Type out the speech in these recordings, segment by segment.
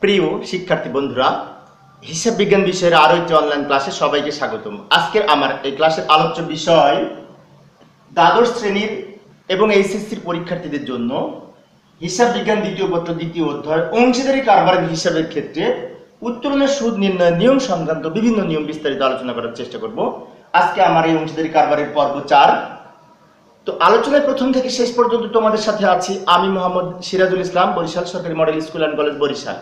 প্রিয় শিক্ষার্থী বন্ধুরা, হিসাব বিজ্ঞান বিষয়ের আরো একটি অনলাইন ক্লাসে সবাইকে স্বাগতম। আজকের আমার এই ক্লাসের আলোচ্য বিষয় দ্বাদশ শ্রেণীর এবং এইচএসসির পরীক্ষার্থীদের জন্য হিসাব বিজ্ঞান দ্বিতীয় পত্র দ্বিতীয় অধ্যায় অংশীদারি কারবারের হিসাবের ক্ষেত্রে উত্তোলনের সুদ নির্ণয়ের নিয়ম সংক্রান্ত বিভিন্ন নিয়ম বিস্তারিত আলোচনা করার চেষ্টা করব। আজকে আমার এই অংশীদারি কারবারের পর্ব 4। তো আলোচনায় প্রথম থেকে শেষ পর্যন্ত তোমাদের সাথে আছি আমি মোহাম্মদ সিরাজুল ইসলাম, বরিশাল সরকারি model school and college Barishal.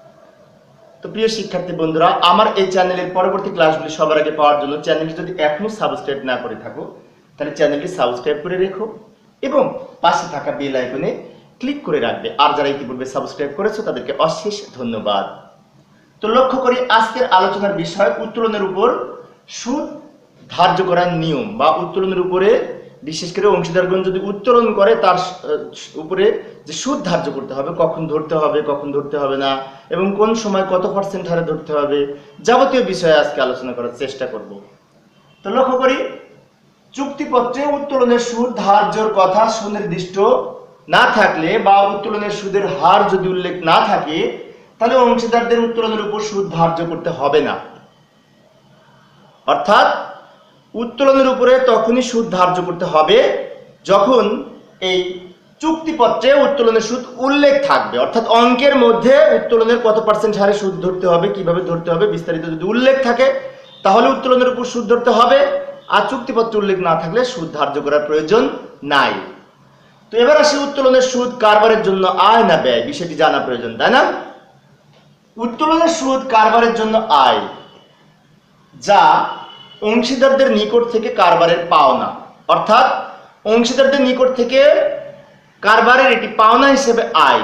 তো প্রিয় শিক্ষার্থী বন্ধুরা, আমার এই চ্যানেলের পরবর্তী ক্লাসগুলি সবার আগে পাওয়ার জন্য চ্যানেলটি যদি এখনো সাবস্ক্রাইব না করে থাকো তাহলে চ্যানেলটি সাবস্ক্রাইব করে রেখো এবং পাশে থাকা বেল আইকনে ক্লিক করে রাখবে। আর যারা ইতিপূর্বে সাবস্ক্রাইব করেছো তাদেরকে অশেষ ধন্যবাদ। তো লক্ষ্য করি আজকের আলোচনার বিষয় উত্তোলনের উপর সুদ ধার্য করার নিয়ম বা উত্তোলনের উপরে বিশেষ করে অংশীদারগণ যদি উত্তোলন করে তার উপরে যে সুদ ধার্য করতে হবে, কখন ধরতে হবে কখন ধরতে হবে না এবং কোন সময় কত পার্সেন্ট হারে ধরতে হবে, যাবতীয় বিষয়ে আজকে আলোচনা করার চেষ্টা করব। তো লক্ষ্য করি চুক্তিপত্রে উত্তোলনের সুদ ধার্যর কথা সুনির্দিষ্ট না থাকলে বা উত্তোলনের সুদের হার যদি উল্লেখ না থাকে তাহলে অংশীদারদের উত্তোলনের উপর সুদ ধার্য করতে হবে না। অর্থাৎ উত্তোলনের উপরে তখনই সুদ ধার্য করতে হবে যখন এই চুক্তিপত্রে উত্তোলনের সুদ উল্লেখ থাকবে, অর্থাৎ অঙ্কের মধ্যে উত্তোলনের কত পার্সেন্ট হারে সুদ ধরতে হবে, কিভাবে ধরতে হবে বিস্তারিত যদি উল্লেখ থাকে তাহলে উত্তোলনের উপর সুদ ধরতে হবে। আর চুক্তিপত্রে উল্লেখ না থাকলে সুদ ধার্য করার প্রয়োজন নাই। তো এবার আসি উত্তোলনের সুদ কারবারের জন্য আয় না ব্যয়, বিষয়টি জানা প্রয়োজন, তাই না? উত্তোলনের সুদ কারবারের জন্য আয়, যা অংশীদারদের নিকট থেকে কারবারের পাওনা, অর্থাৎ অংশীদারদের নিকট থেকে কারবারের এটি পাওনা হিসেবে আয়।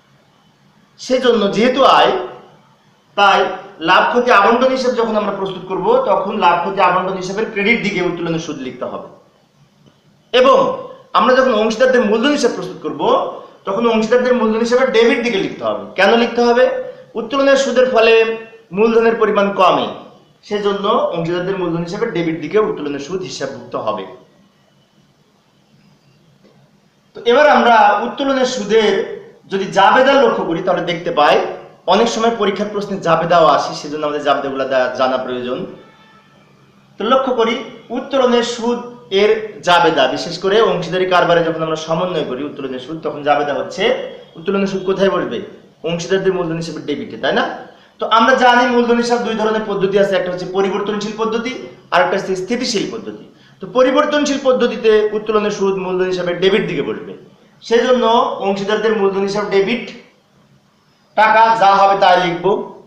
সেজন্য যেহেতু আয়, তাই লাভ ক্ষতি আবন্টন হিসেবে যখন আমরা প্রস্তুত করব তখন লাভ ক্ষতি আবন্টন হিসেবে ক্রেডিট দিকে উত্তোলনের সুদ লিখতে হবে এবং আমরা যখন অংশীদারদের মূলধন হিসাব প্রস্তুত করব তখন অংশীদারদের মূলধন হিসেবে ডেবিট দিকে লিখতে হবে। কেন লিখতে হবে? উত্তোলনের সুদের ফলে মূলধনের পরিমাণ কমে, সেজন্য অংশীদারদের মূলধন হিসেবে ডেবিট দিকে উত্তোলনের সুদ হিসাবভুক্ত হবে। তো এবার আমরা উত্তোলনের সুদের যদি জাবেদা লক্ষ্য করি তাহলে দেখতে পাই অনেক সময় পরীক্ষার প্রশ্নে জাবেদাও আসে, সেজন্য আমাদের জাবেদাগুলো জানা প্রয়োজন। তো লক্ষ্য করি উত্তোলনের সুদ এর জাবেদা, বিশেষ করে অংশীদারি কারবারে যখন আমরা সমন্বয় করি উত্তোলনের সুদ তখন জাবেদা হচ্ছে উত্তোলনের সুদ কোথায় বসবে? অংশীদারদের মূলধন হিসেবে ডেবিটে, তাই না? তো আমরা জানি মূলধন হিসাব দুই ধরনের পদ্ধতি আছে, একটা হচ্ছে পরিবর্তনশীল পদ্ধতি আর একটা হচ্ছে স্থিতিশীল পদ্ধতি। তো পরিবর্তনশীল পদ্ধতিতে উত্তোলনের সুদ মূলধন হিসাবে ডেবিট দিকে বসবে, সেজন্য অংশীদারদের মূলধন হিসাব ডেবিট, টাকা যা হবে তাই লিখব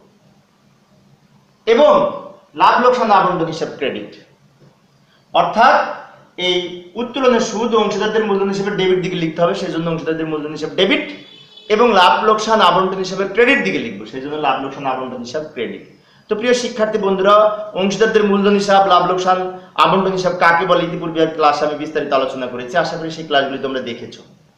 এবং লাভ লোকসান আবন্টন হিসাব ক্রেডিট। অর্থাৎ এই উত্তোলনের সুদ অংশীদারদের মূলধন হিসাবে ডেবিট দিকে লিখতে হবে, সেজন্য অংশীদারদের মূলধন হিসাব ডেবিট এবং লাভ লোকসান আবন্টন হিসাবে ক্রেডিট দিকে লিখবো, সেই জন্য লাভ লোকসান আবন্টন হিসাব ক্রেডিট। তো প্রিয় শিক্ষার্থী বন্ধুরা, অংশীদারদের মূলধন হিসাব লাভ লোকসান আবন্টন হিসাব কাকে বলে ইতিপূর্বে ক্লাস আমি বিস্তারিত আলোচনা করেছি, আশা করি সেই ক্লাসগুলি তোমরা দেখেছো।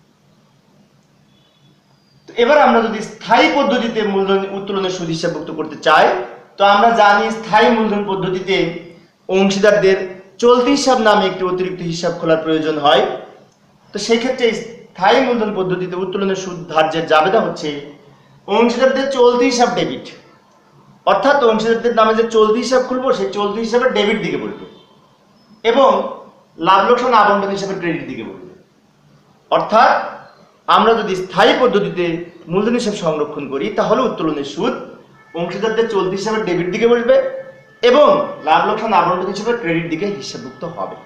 তো এবার আমরা যদি স্থায়ী পদ্ধতিতে মূলধন উত্তোলনের সুদ হিসাবভুক্ত করতে চাই তো আমরা জানি স্থায়ী মূলধন পদ্ধতিতে অংশীদারদের চলতি হিসাব নামে একটি অতিরিক্ত হিসাব খোলার প্রয়োজন হয়। তো সেই ক্ষেত্রে স্থায়ী মূলধন পদ্ধতিতে উত্তোলনের সুদ ধার্যের জাবেদা হচ্ছে অংশীদারদের চলতি হিসাব ডেবিট, অর্থাৎ অংশীদারদের নামে যে চলতি হিসাব খুলবো সেই চলতি হিসাবে ডেবিট দিকে বলবে এবং লাভ লোকসান আবন্টন হিসাবে ক্রেডিট দিকে বলবে। অর্থাৎ আমরা যদি স্থায়ী পদ্ধতিতে মূলধন হিসাব সংরক্ষণ করি তাহলে উত্তোলনের সুদ অংশীদারদের চলতি হিসাবে ডেবিট দিকে বসবে এবং লাভ লোকসান আবন্টন হিসাবে ক্রেডিট দিকে হিসাবভুক্ত হবে।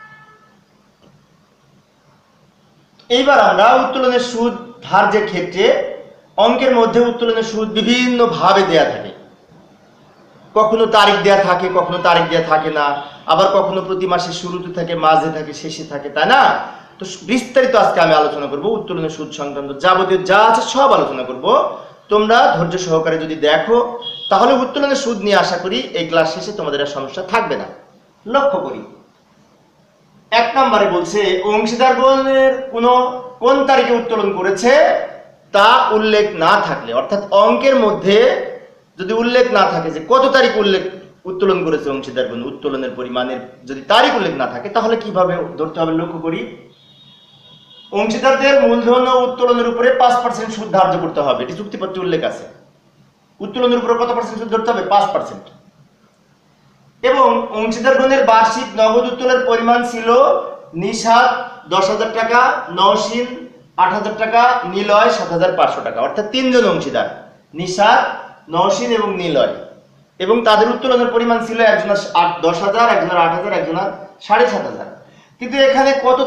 এইবার আমরা উত্তোলনের সুদ ধার্যের ক্ষেত্রে অঙ্কের মধ্যে উত্তোলনের সুদ বিভিন্ন ভাবে দেয়া থাকে, কখনো তারিখ দেয়া থাকে, কখনো তারিখ দেয়া থাকে না, আবার কখনো প্রতি মাসের শুরুতে থাকে, মাঝে থাকে, শেষে থাকে, তাই না? তো বিস্তারিত আজকে আমি আলোচনা করব উত্তোলনের সুদ সংক্রান্ত যাবতীয় যা আছে সব আলোচনা করব। তোমরা ধৈর্য সহকারে যদি দেখো তাহলে উত্তোলনের সুদ নিয়ে আশা করি এই ক্লাস শেষে তোমাদের আর সমস্যা থাকবে না। লক্ষ্য করি 1 নম্বরে বলছে অংশীদারগণের কোন তারিখে উত্তোলন করেছে তা উল্লেখ না থাকলে, অর্থাৎ অঙ্কের মধ্যে যদি উল্লেখ না থাকে যে কত তারিখ উত্তোলন করেছে অংশীদারগণ, উত্তোলনের পরিমাণের যদি তারিখ উল্লেখ না থাকে তাহলে কিভাবে ধরতে হবে? লক্ষ্য করি অংশীদারদের মূলধন ও উত্তোলনের উপরে 5% সুদ ধার্য করতে হবে, এটি চুক্তিপত্রে উল্লেখ আছে। উত্তোলনের উপর কত পার্সেন্ট সুদ ধরতে হবে? 5%। এবং অংশীদারগণের বার্ষিক নগদ উত্তোলনের পরিমাণ ছিল নিশাত 10,000 টাকা, নওশীন 8,000 টাকা, নিলয় 7,500 টাকা। অর্থাৎ তিনজন অংশীদার, নিশাত, নওশীন এবং নিলয়, এবং তাদের উত্তোলনের পরিমাণ ছিল একজনের 10,000, একজনের 8,000, একজনের 7,500। কিন্তু এখানে কত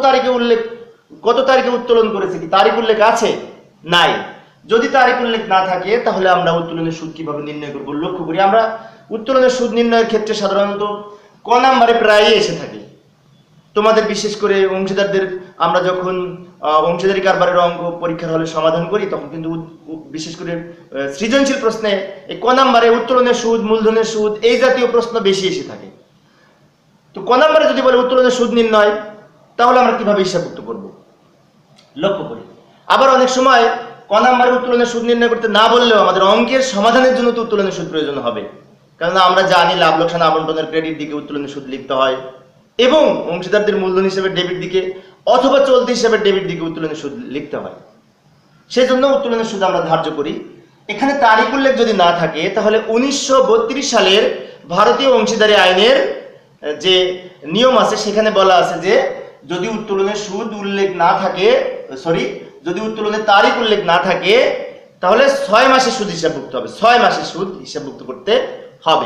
তারিখে উত্তোলন করেছে কি তারিখ উল্লেখ আছে? নাই। যদি তারিখ উল্লেখ না থাকে তাহলে আমরা উত্তোলনের সুদ কিভাবে নির্ণয় করব? লক্ষ্য করি, আমরা উত্তোলনের সুদ নির্ণয়ের ক্ষেত্রে সাধারণত ক নাম্বারে প্রায়ই এসে থাকে। তোমাদের বিশেষ করে অংশীদারদের আমরা যখন অংশীদারি কারবারের অঙ্ক পরীক্ষার হলে সমাধান করি তখন কিন্তু বিশেষ করে সৃজনশীল প্রশ্নে এই ক নাম্বারে উত্তোলনের সুদ, মূলধনের সুদ এই জাতীয় প্রশ্ন বেশি এসে থাকে। তো ক নাম্বারে যদি বলে উত্তোলনের সুদ নির্ণয়, তাহলে আমরা কিভাবে হিসাবভুক্ত করব? লক্ষ্য করি, আবার অনেক সময় ক নাম্বারে উত্তোলনের সুদ নির্ণয় করতে না বললেও আমাদের অঙ্কের সমাধানের জন্য তো উত্তোলনের সুদ প্রয়োজন হবে। কারণ আমরা জানি লাভ লোকসান আবন্টনের ক্রেডিট দিকে উত্তোলনের সুদ লিখতে হয়, এবং অংশীদারদের মূলধন হিসেবে ডেবিট দিকে অথবা চলতি হিসেবে ডেবিট দিকে উত্তোলনের সুদ লিখতে হয়। সেজন্য উত্তোলনের সুদ আমরা ধার্য করি। এখানে তারিখ উল্লেখ যদি না থাকে তাহলে 1932 সালের ভারতীয় অংশীদারি আইনের যে নিয়ম আছে সেখানে বলা আছে যে যদি উত্তোলনের সুদ উল্লেখ না থাকে, যদি উত্তোলনের তারিখ উল্লেখ না থাকে তাহলে 6 মাসের সুদ হিসাবভুক্ত হবে, 6 মাসের সুদ হিসাবভুক্ত করতে হবে।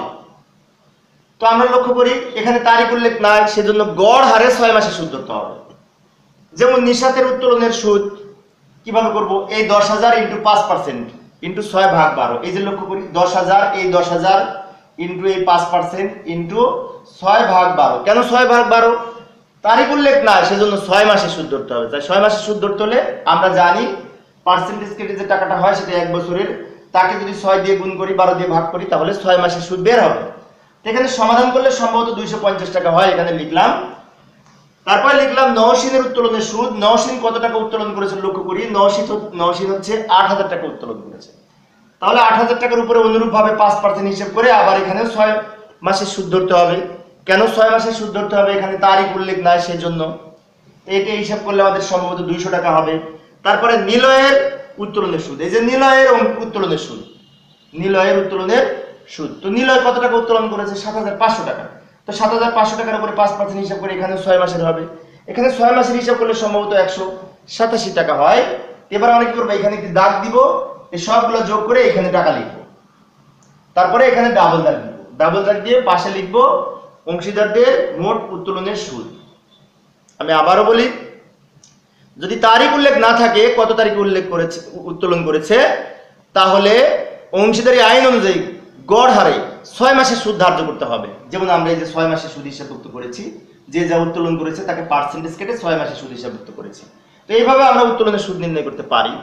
তো আমরা লক্ষ্য করি এখানে তারিখ উল্লেখ নাই, সেজন্য গড় হারে 6 মাসের সুদ ধরতে হবে। যেমন নিশাতের উত্তোলনের সুদ কিভাবে করব? এই 10,000 ইন্টু 5% ইন্টু 6/12। এই যে লক্ষ্য করি 10,000, এই 10,000 ইন্টু এই 5% ইন্টু 6/12। কেন 6/12? তারিখ উল্লেখ নাই, সেজন্য 6 মাসের সুদ ধরতে হবে। তাই 6 মাসের সুদ ধরতে হলে আমরা জানি পার্সেন্টেজ কেটে যে টাকাটা হয় সেটা 1 বছরের, তাকে যদি 6 দিয়ে গুণ করি, 12 দিয়ে ভাগ করি, তাহলে 6 মাসের সুদ বের হবে। এখানে সমাধান করলে সম্ভবত 250 টাকা হয়, এখানে লিখলাম। তারপরে লিখলাম নওশীনের উত্তোলনের সুদ। নওশীন কত টাকা উত্তোলন করেছে লক্ষ্য করি, নওশীন হচ্ছে 8,000 টাকা উত্তোলন করেছে। তাহলে 8,000 টাকার উপরে অনুরূপভাবে 5% হিসাব করে আবার এখানে 6 মাসের সুদ ধরতে হবে। কেন 6 মাসের সুদ ধরতে হবে? এখানে তারিখ উল্লেখ নাই, সেজন্য এটা হিসাব করলে আমাদের সম্ভবত 200 টাকা হবে। তারপরে নিলয়ের উত্তোলনের সুদ, এই যে নিলয়ের উত্তোলনের সুদ, নিলয়ের উত্তোলনের সুদ। তো নিলয় কত টাকা উত্তোলন করেছে? 7,500 টাকা। তো 7,500 টাকার উপরে 5% হিসাব করে এখানে 6 মাসের হবে। এখানে 6 মাসের হিসাব করলে সম্ভবত 187 টাকা হয়। এবার আমরা কি করবো? এখানে একটি দাগ দিব, এই সবগুলো যোগ করে এখানে টাকা লিখবো। তারপরে এখানে ডাবল দাগ দিব, ডাবল দাগ দিয়ে পাশে লিখবো অংশীদারদের মোট উত্তোলনের সুদ। আমি আবারও বলি, যদি তারিখ উল্লেখ না থাকে কত তারিখে উত্তোলন করেছে, তাহলে অংশীদারি আইন অনুযায়ী গড় হারে 6 মাসের সুদ ধার্য করতে হবে। যেমন আমরা এই যে 6 মাসের সুদ হিসাবভুক্ত করেছি, যে যা উত্তোলন করেছে তাকে পার্সেন্টেজ কেটে 6 মাসের সুদ হিসাবভুক্ত করেছি। তো এইভাবে আমরা উত্তোলনের সুদ নির্ণয় করতে পারি।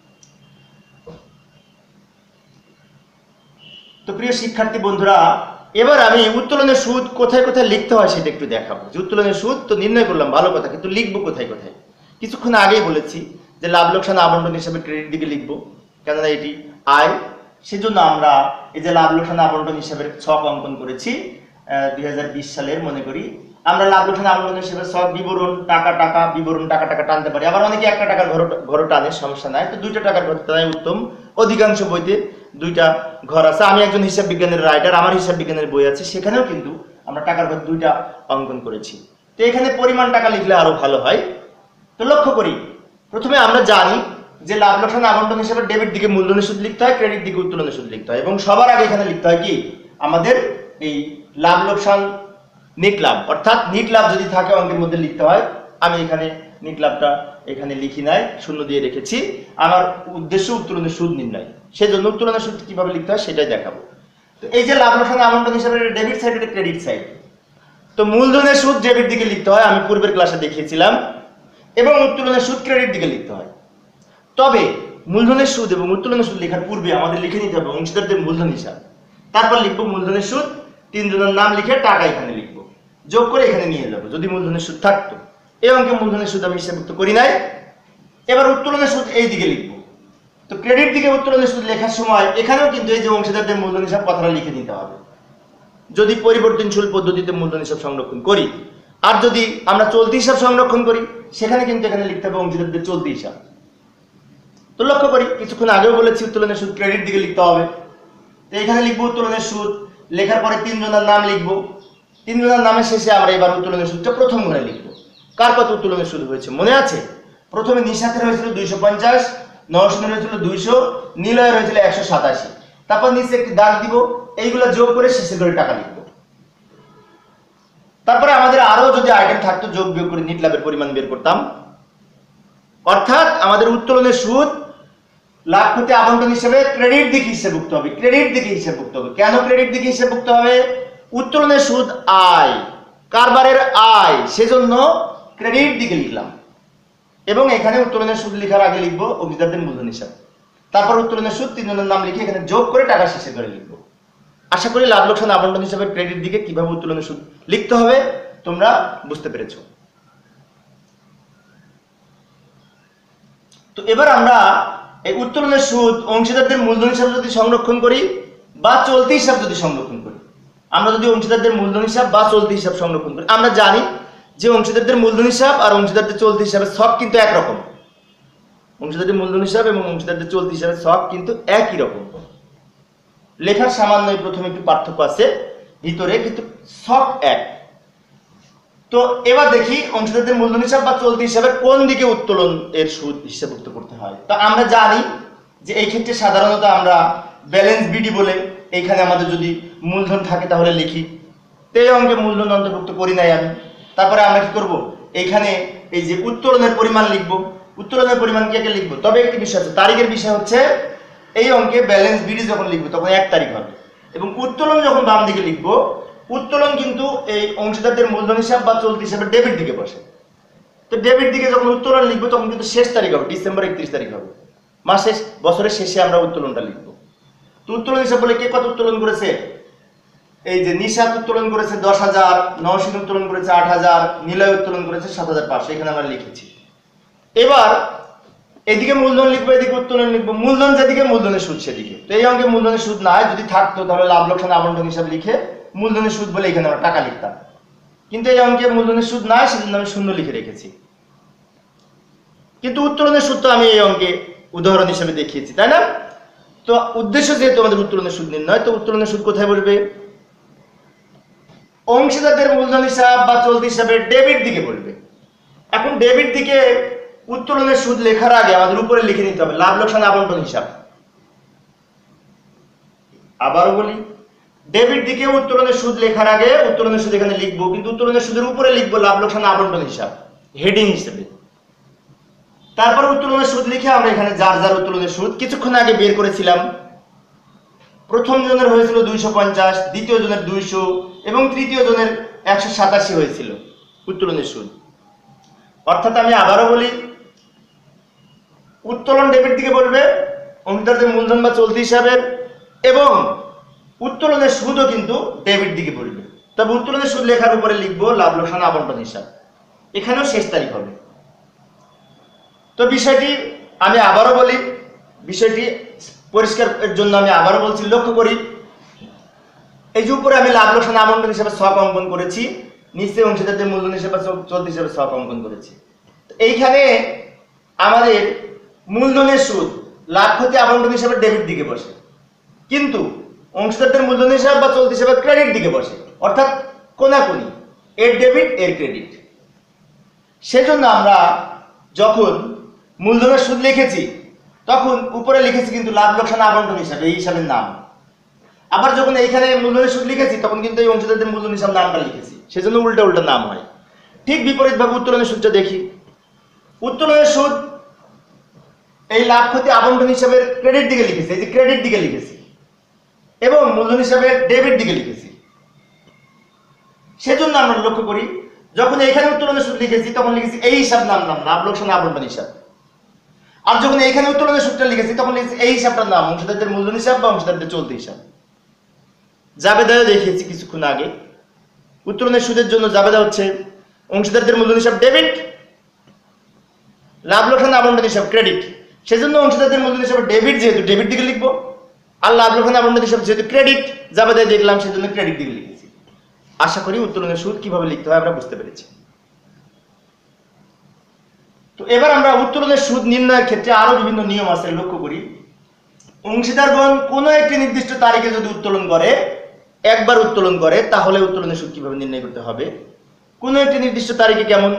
তো প্রিয় শিক্ষার্থী বন্ধুরা, এবার আমি উত্তোলনের সুদ কোথায় কোথায় লিখতে হয় সেটা একটু দেখাবো। যে উত্তোলনের সুদ তো নির্ণয় করলাম, ভালো কথা, কিন্তু লিখবো কোথায় কোথায়? কিছুক্ষণ আগেই বলেছি যে লাভ লোকসান আবন্টন হিসাবে ক্রেডিট দিকে লিখবো, কেননা এটি আয়। সেজন্য আমরা এই যে লাভ লোকসান আবন্টন হিসাবে ছক অঙ্কন করেছি 2020 সালের, মনে করি আমরা লাভ লোকসান আবন্টন হিসাবে ছক বিবরণ টাকা টাকা টানতে পারি। আবার অনেকে একটা টাকার ঘর টানে, সমস্যা নাই। তো 2টা টাকার ঘর টানাই উত্তম। অধিকাংশ বইতে 2টা ঘর আছে। আমি একজন হিসাব বিজ্ঞানের রাইটার, আমার হিসাব বিজ্ঞানের বই আছে, সেখানেও কিন্তু আমরা টাকার ঘর 2টা অঙ্কন করেছি। তো এখানে পরিমাণ টাকা লিখলে আরো ভালো হয়। তো লক্ষ্য করি, প্রথমে আমরা জানি যে লাভ লোকসান আবন্টন হিসেবে ডেবিট দিকে মূলধনের সুদ লিখতে হয়, ক্রেডিট দিকে উত্তোলনের সুদ লিখতে হয়। এবং সবার আগে এখানে লিখতে হয় কি আমাদের এই লাভ লোকসান নিট লাভ, অর্থাৎ নিট লাভ যদি থাকে অঙ্কের মধ্যে লিখতে হয়। আমি এখানে নিট লাভটা এখানে লিখি নাই, শূন্য দিয়ে রেখেছি। আমার উদ্দেশ্য উত্তোলনের সুদ নির্ণয়, সেজন্য উত্তোলনের সুদ কিভাবে লিখতে হয় সেটাই দেখাবো। তো এই যে লাভ লোকসান আবন্টন হিসেবে ডেবিট সাইড, এটা ক্রেডিট সাইড। তো মূলধনের সুদ ডেবিট দিকে লিখতে হয়, আমি পূর্বের ক্লাসে দেখিয়েছিলাম, এবং উত্তোলনের সুদ ক্রেডিট দিকে লিখতে হয়। তবে মূলধনের সুদ এবং উত্তোলনের সুদ লেখার পূর্বে আমাদের লিখে নিতে হবে অংশীদারদের মূলধন হিসাব। তারপর লিখবো মূলধনের সুদ, 3 জনের নাম লিখে টাকা এখানে লিখবো, যোগ করে এখানে নিয়ে যাবো যদি মূলধনের সুদ থাকতো। এই অঙ্কে মূলধনের সুদ আমি হিসাবভুক্ত করি নাই। এবার উত্তোলনের সুদ এই দিকে লিখবো। তো ক্রেডিট দিকে উত্তোলনের সুদ লেখার সময় এখানেও কিন্তু এই যে অংশীদারদের মূলধন হিসাব কথাটা লিখে নিতে হবে, যদি পরিবর্তনশীল পদ্ধতিতে মূলধন হিসাব সংরক্ষণ করি। আর যদি আমরা চলতি হিসাব সংরক্ষণ করি সেখানে কিন্তু এখানে লিখতে হবে অংশীদারদের চলতি হিসাব। তো লক্ষ্য করি, কিছুক্ষণ আগেও বলেছি উত্তোলনের সুদ ক্রেডিট দিকে লিখতে হবে। তো এখানে লিখবো উত্তোলনের সুদ, লেখার পরে তিনজনের নাম লিখবো, তিনজনের নামের শেষে আমরা এবার উত্তোলনের সুদটা প্রথম ঘরে লিখবো। কার কত উত্তোলনের সুদ হয়েছে মনে আছে? প্রথমে নিশাতের হয়েছিল 250, নওশিনের হয়েছিল 200, নিলয়ের হয়েছিল 187। তারপর নিচে একটি দাগ দিব, এইগুলো যোগ করে শেষের ঘরে টাকা লিখবো। তারপরে আমাদের আরো যদি আইটেম থাকতো যোগ বিয়োগ করে নিট লাভের পরিমাণ বের করতাম। অর্থাৎ আমাদের উত্তোলনের সুদ লাভ ক্ষতি আবন্টন হিসেবে ক্রেডিট দিকে হিসাবভুক্ত হবে, ক্রেডিট দিকে হিসাবভুক্ত হবে। কেন ক্রেডিট দিকে হিসাবভুক্ত হবে? উত্তোলনের সুদ আয়, কারবারের আয়, সেজন্য ক্রেডিট দিকে লিখলাম। এবং এখানে উত্তোলনের সুদ লেখার আগে লিখবো অংশীদারদের মূলধন হিসাব, তারপর উত্তোলনের সুদ তিনজনের নাম লিখে এখানে যোগ করে টাকা শেষে করে লিখবো। আশা করি লাভ লোকসান আবন্টন হিসাবে ক্রেডিট দিকে কিভাবে উত্তোলনের সুদ লিখতে হবে তোমরা বুঝতে পেরেছো। তো এবার আমরা এই উত্তোলনের সুদ অংশীদারদের মূলধন হিসাব যদি সংরক্ষণ করি বা চলতি হিসাব যদি সংরক্ষণ করি, আমরা যদি অংশীদারদের মূলধন হিসাব বা চলতি হিসাব সংরক্ষণ করি, আমরা জানি যে অংশীদারদের মূলধন হিসাব আর অংশীদারদের চলতি হিসাবের ছক কিন্তু একরকম। অংশীদারদের মূলধন হিসাব এবং অংশীদারদের চলতি হিসাবের ছক কিন্তু একই রকম। লেখার সামান্য প্রথমে একটু পার্থক্য আছে ভিতরে, কিন্তু ছক এক। তো এবার দেখি অংশীদারদের মূলধন হিসাব বা চলতি হিসাবের কোন দিকে উত্তোলন এর সুদ হিসাবভুক্ত করতে হয়। তো আমরা জানি যে এই ক্ষেত্রে সাধারণত আমরা ব্যালেন্স বিডি বলে এইখানে আমাদের যদি মূলধন থাকে তাহলে লিখি। তো এই অঙ্কে মূলধন অন্তর্ভুক্ত করি নাই আমি। তারপরে আমরা কি করব, এইখানে এই যে উত্তোলনের পরিমাণ লিখবো, উত্তোলনের পরিমাণ কে কে লিখবো। তবে একটি বিষয় আছে, তারিখের বিষয় হচ্ছে এই অঙ্কে ব্যালেন্স বিডি যখন লিখবো তখন 1 তারিখ হবে, এবং উত্তোলন যখন বাম দিকে লিখবো, উত্তোলন কিন্তু এই অংশীদারদের মূলধন হিসাব বা চলতি হিসাবে ডেবিট দিকে বসে। তো ডেবিট দিকে যখন উত্তোলন লিখবো তখন কিন্তু শেষ তারিখ হবে, ডিসেম্বর 31 তারিখ হবে, মাসের বছরের শেষে আমরা উত্তোলনটা লিখবো। তো উত্তোলন হিসাব বলে কে কত উত্তোলন করেছে, এই যে নিশাত উত্তোলন করেছে 10,000, নওশিন উত্তোলন করেছে 8,000, নিলয় উত্তোলন করেছে 7,500, এখানে আমরা লিখেছি। এবার এদিকে মূলধন লিখবো, এদিকে উত্তোলন লিখবো, মূলধন যেদিকে মূলধনের সুদ সেদিকে। তো এই অঙ্কে মূলধনের সুদ নাই, যদি থাকতো তাহলে লাভ লোকসান আবন্টন হিসাবে লিখে মূলধনের সুদ বলে এখানে আমরা টাকা লিখতাম, কিন্তু এই অঙ্কে মূলধনের সুদ নাই, সেজন্য আমি শূন্য লিখে রেখেছি। কিন্তু উত্তোলনের সুদ তো আমি এই অঙ্কে উদাহরণ হিসেবে দেখিয়েছি, তাই না? তো উদ্দেশ্য যেহেতু আমাদের উত্তোলনের সুদ নির্ণয়, তো উত্তোলনের সুদ কোথায় বসবে? অংশীদারদের মূলধন হিসাব বা চলতি হিসাবে ডেবিট দিকে বসবে। এখন ডেবিট দিকে উত্তোলনের সুদ লেখার আগে আমাদের উপরে লিখে নিতে হবে লাভ লোকসান আবন্টন হিসাব। আবারও বলি, ডেবিট দিকে উত্তোলনের সুদ লেখার আগে উত্তোলনের সুদ এখানে লিখবো, কিন্তু উত্তোলনের সুদের উপরে লিখবো লাভ লোকসান আবন্টন হিসাব হেডিং হিসেবে। তারপর উত্তোলনের সুদ লিখে আমরা এখানে যার যার উত্তোলনের সুদ কিছুক্ষণ আগে বের করেছিলাম। প্রথম জনের হয়েছিল 250, দ্বিতীয় জনের 200 এবং তৃতীয় জনের 187 হয়েছিল উত্তোলনের সুদ। অর্থাৎ আমি আবারও বলি, উত্তোলন ডেবিট দিকে বলবে অংশীদারদের মূলধন বা চলতি হিসাবের, এবং উত্তোলনের সুদও কিন্তু ডেবিট দিকে পড়বে। তবে উত্তোলনের সুদ লেখার উপরে লিখবো লাভ লোকসান আবন্টন হিসাব, এখানেও শেষ তারিখ হবে। তো বিষয়টি আমি আবারও বলি, বিষয়টি পরিষ্কারের জন্য আমি আবারও বলছি, লক্ষ্য করি এই যে উপরে আমি লাভ লোকসান আবন্টন হিসাবে ছক অঙ্কন করেছি, নিচে অংশীদারদের মূলধন হিসাবে চলতি হিসাবে ছক অঙ্কন করেছি। এইখানে আমাদের মূলধনের সুদ লাভ ক্ষতি আবন্টন হিসাবে ডেবিট দিকে বসে, কিন্তু অংশীদারদের মূলধন হিসাব বা চলতি হিসাবে ক্রেডিট দিকে বসে, অর্থাৎ কোনাকুনি, এর ডেবিট এর ক্রেডিট। সেজন্য আমরা যখন মূলধনের সুদ লিখেছি তখন উপরে লিখেছি কিন্তু লাভ লোকসান আবন্টন হিসাবে, এই হিসাবের নাম। আবার যখন এইখানে মূলধনের সুদ লিখেছি তখন কিন্তু এই অংশীদারদের মূলধন হিসাব নামটা লিখেছি, সেজন্য উল্টা উল্টা নাম হয়। ঠিক বিপরীতভাবে উত্তোলনের সুদটা দেখি। উত্তোলনের সুদ এই লাভ ক্ষতি আবন্টন হিসাবের ক্রেডিট দিকে লিখেছি, এই যে ক্রেডিট দিকে লিখেছি, এবং মূলধন হিসাবে ডেবিট দিকে লিখেছি। সেজন্য আমরা লক্ষ্য করি যখন এইখানে উত্তোলনের সুদ লিখেছি তখন লিখেছি এই হিসাব নাম লাভ লোকসান আবন্টন হিসাব, আর যখন এইখানে উত্তোলনের সুদটা লিখেছি তখন লিখেছি এই হিসাবটার নাম অংশীদারদের মূলধন হিসাব বা অংশীদারদের চলতি হিসাব। জাবেদায় দেখিয়েছি কিছুক্ষণ আগে, উত্তোলনের সুদের জন্য জাবেদা হচ্ছে অংশীদারদের মূলধন হিসাব ডেবিট, লাভ লোকসান আবন্টন হিসাব ক্রেডিট। সেজন্য অংশীদারদের মূলধন হিসাবে ডেবিট যেহেতু ডেবিট দিকে লিখবো, আর লাভ লোকসান আবন্টন হিসাব যেহেতু ক্রেডিট জাবেদায় দেখলাম সেজন্য ক্রেডিট দিকে লিখেছি। আশা করি উত্তোলনের সুদ কিভাবে লিখতে হয় আমরা বুঝতে পেরেছি। তো এবার আমরা উত্তোলনের সুদ নির্ণয়ের ক্ষেত্রে আরো বিভিন্ন নিয়ম আছে, লক্ষ্য করি। অংশীদারগণ কোনো একটি নির্দিষ্ট তারিখে যদি উত্তোলন করে, একবার উত্তোলন করে, তাহলে উত্তোলনের সুদ কিভাবে নির্ণয় করতে হবে? কোনো একটি নির্দিষ্ট তারিখে কেমন?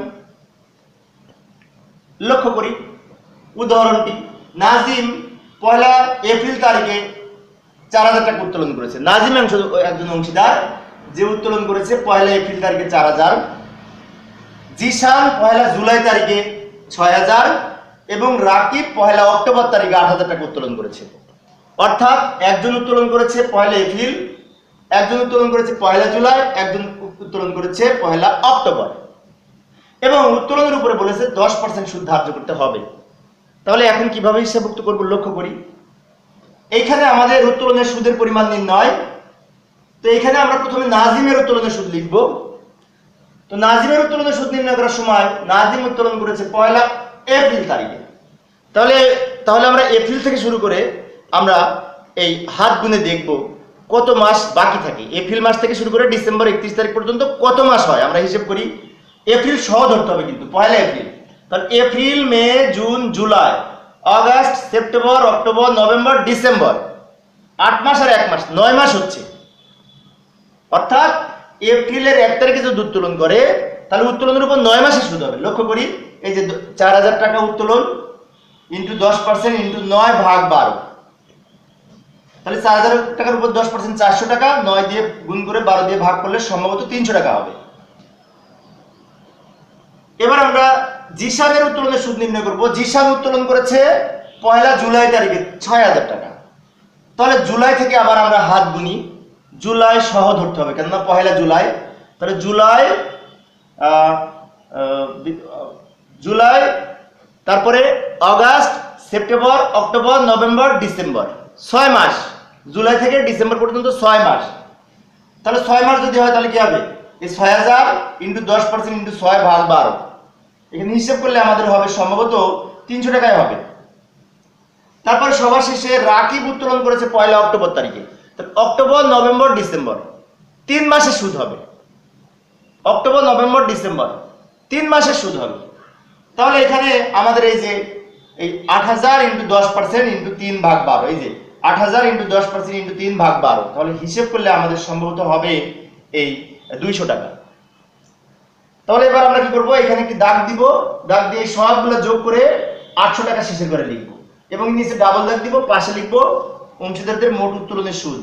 লক্ষ্য করি উদাহরণটি। নাজিম 1 এপ্রিল তারিখে 4000 টাকা উত্তোলন করেছে। নাজিম একজন অংশীদার যে উত্তোলন করেছে 1 এপ্রিল তারিখে 4000। জিশান 1 জুলাই তারিখে 6000 এবং রাকিব 1 অক্টোবর তারিখে 8000 টাকা উত্তোলন করেছে। অর্থাৎ একজন উত্তোলন করেছে 1 এপ্রিল, একজন উত্তোলন করেছে 1 জুলাই, একজন উত্তোলন করেছে 1 অক্টোবর, এবং উত্তোলনের উপরে বলেছে 10% সুদ ধার্য করতে হবে। তাহলে এখন কিভাবে হিসাবভুক্ত করব? লক্ষ্য করি, এইখানে আমাদের উত্তোলনের সুদের পরিমাণ নির্ণয়। তো এখানে আমরা প্রথমে নাজিমের উত্তোলনের সুদ লিখব। তো নাজিমের উত্তোলনের সুদ নির্ণয় করার সময় নাজিম উত্তোলন করেছে 1 এপ্রিল তারিখে। তাহলে আমরা এপ্রিল থেকে শুরু করে আমরা এই হাত গুনে দেখব কত মাস বাকি থাকে। এপ্রিল মাস থেকে শুরু করে ডিসেম্বর 31 তারিখ পর্যন্ত কত মাস হয় আমরা হিসেব করি। এপ্রিল সহ ধরতে হবে কিন্তু, 1 এপ্রিল। তাহলে April, May, June, July, August, September, October, November, December, 8 মাস আর 1 মাস, 9 মাস হচ্ছে। অর্থাৎ এপ্রিলের 1 তারিখে যদি উত্তোলন করে তাহলে উত্তোলনের উপর 9 মাসে সুদ হবে। লক্ষ্য করি, এই যে 4000 টাকা উত্তোলন ইন্টু 10% ইন্টু 9 ভাগ 12। তাহলে 4000 টাকার উপর 10% 400 টাকা, 9 দিয়ে গুণ করে 12 দিয়ে ভাগ করলে সম্ভবত 300 টাকা হবে। এবার আমরা জিশানের উত্তোলনের সুদ নির্ণয় করব। জিশান উত্তোলন করেছে 1 জুলাই তারিখে 6000 টাকা। তাহলে জুলাই থেকে আবার আমরা হাত গুনি, জুলাই সহ ধরতে হবে, কেননা 1 জুলাই। তাহলে জুলাই, তারপরে August, September, October, November, December, 6 মাস। জুলাই থেকে ডিসেম্বর পর্যন্ত 6 মাস। তাহলে 6 মাস যদি হয় তাহলে কি হবে? এই 6000 ইন্টু 10% ইন্টু 6 ভাগ 12, এখানে হিসাব করলে আমাদের হবে সম্ভবত 300 টাকায় হবে। তারপরে সবার শেষে রাকিব উত্তোলন করেছে 1 অক্টোবর তারিখে। অক্টোবর, নভেম্বর, ডিসেম্বর 3 মাসের সুদ হবে। অক্টোবর, নভেম্বর, ডিসেম্বর 3 মাসের সুদ হবে। তাহলে এখানে আমাদের এই যে এই 8000 ইন্টু 10% ইন্টু 3 ভাগ 12, এই যে 8000 ইন্টু 10% ইন্টু 3 ভাগ 12, তাহলে হিসেব করলে আমাদের সম্ভবত হবে এই 200 টাকা। তাহলে এবার আমরা কি করব? এখানে একটি দাগ দিব, দাগ দিয়ে সবগুলো যোগ করে 800 টাকা শেষের করে লিখব এবং নিচে ডাবল দাগ দিব, পাশে লিখব অংশীদারদের মোট উত্তোলনের সুদ।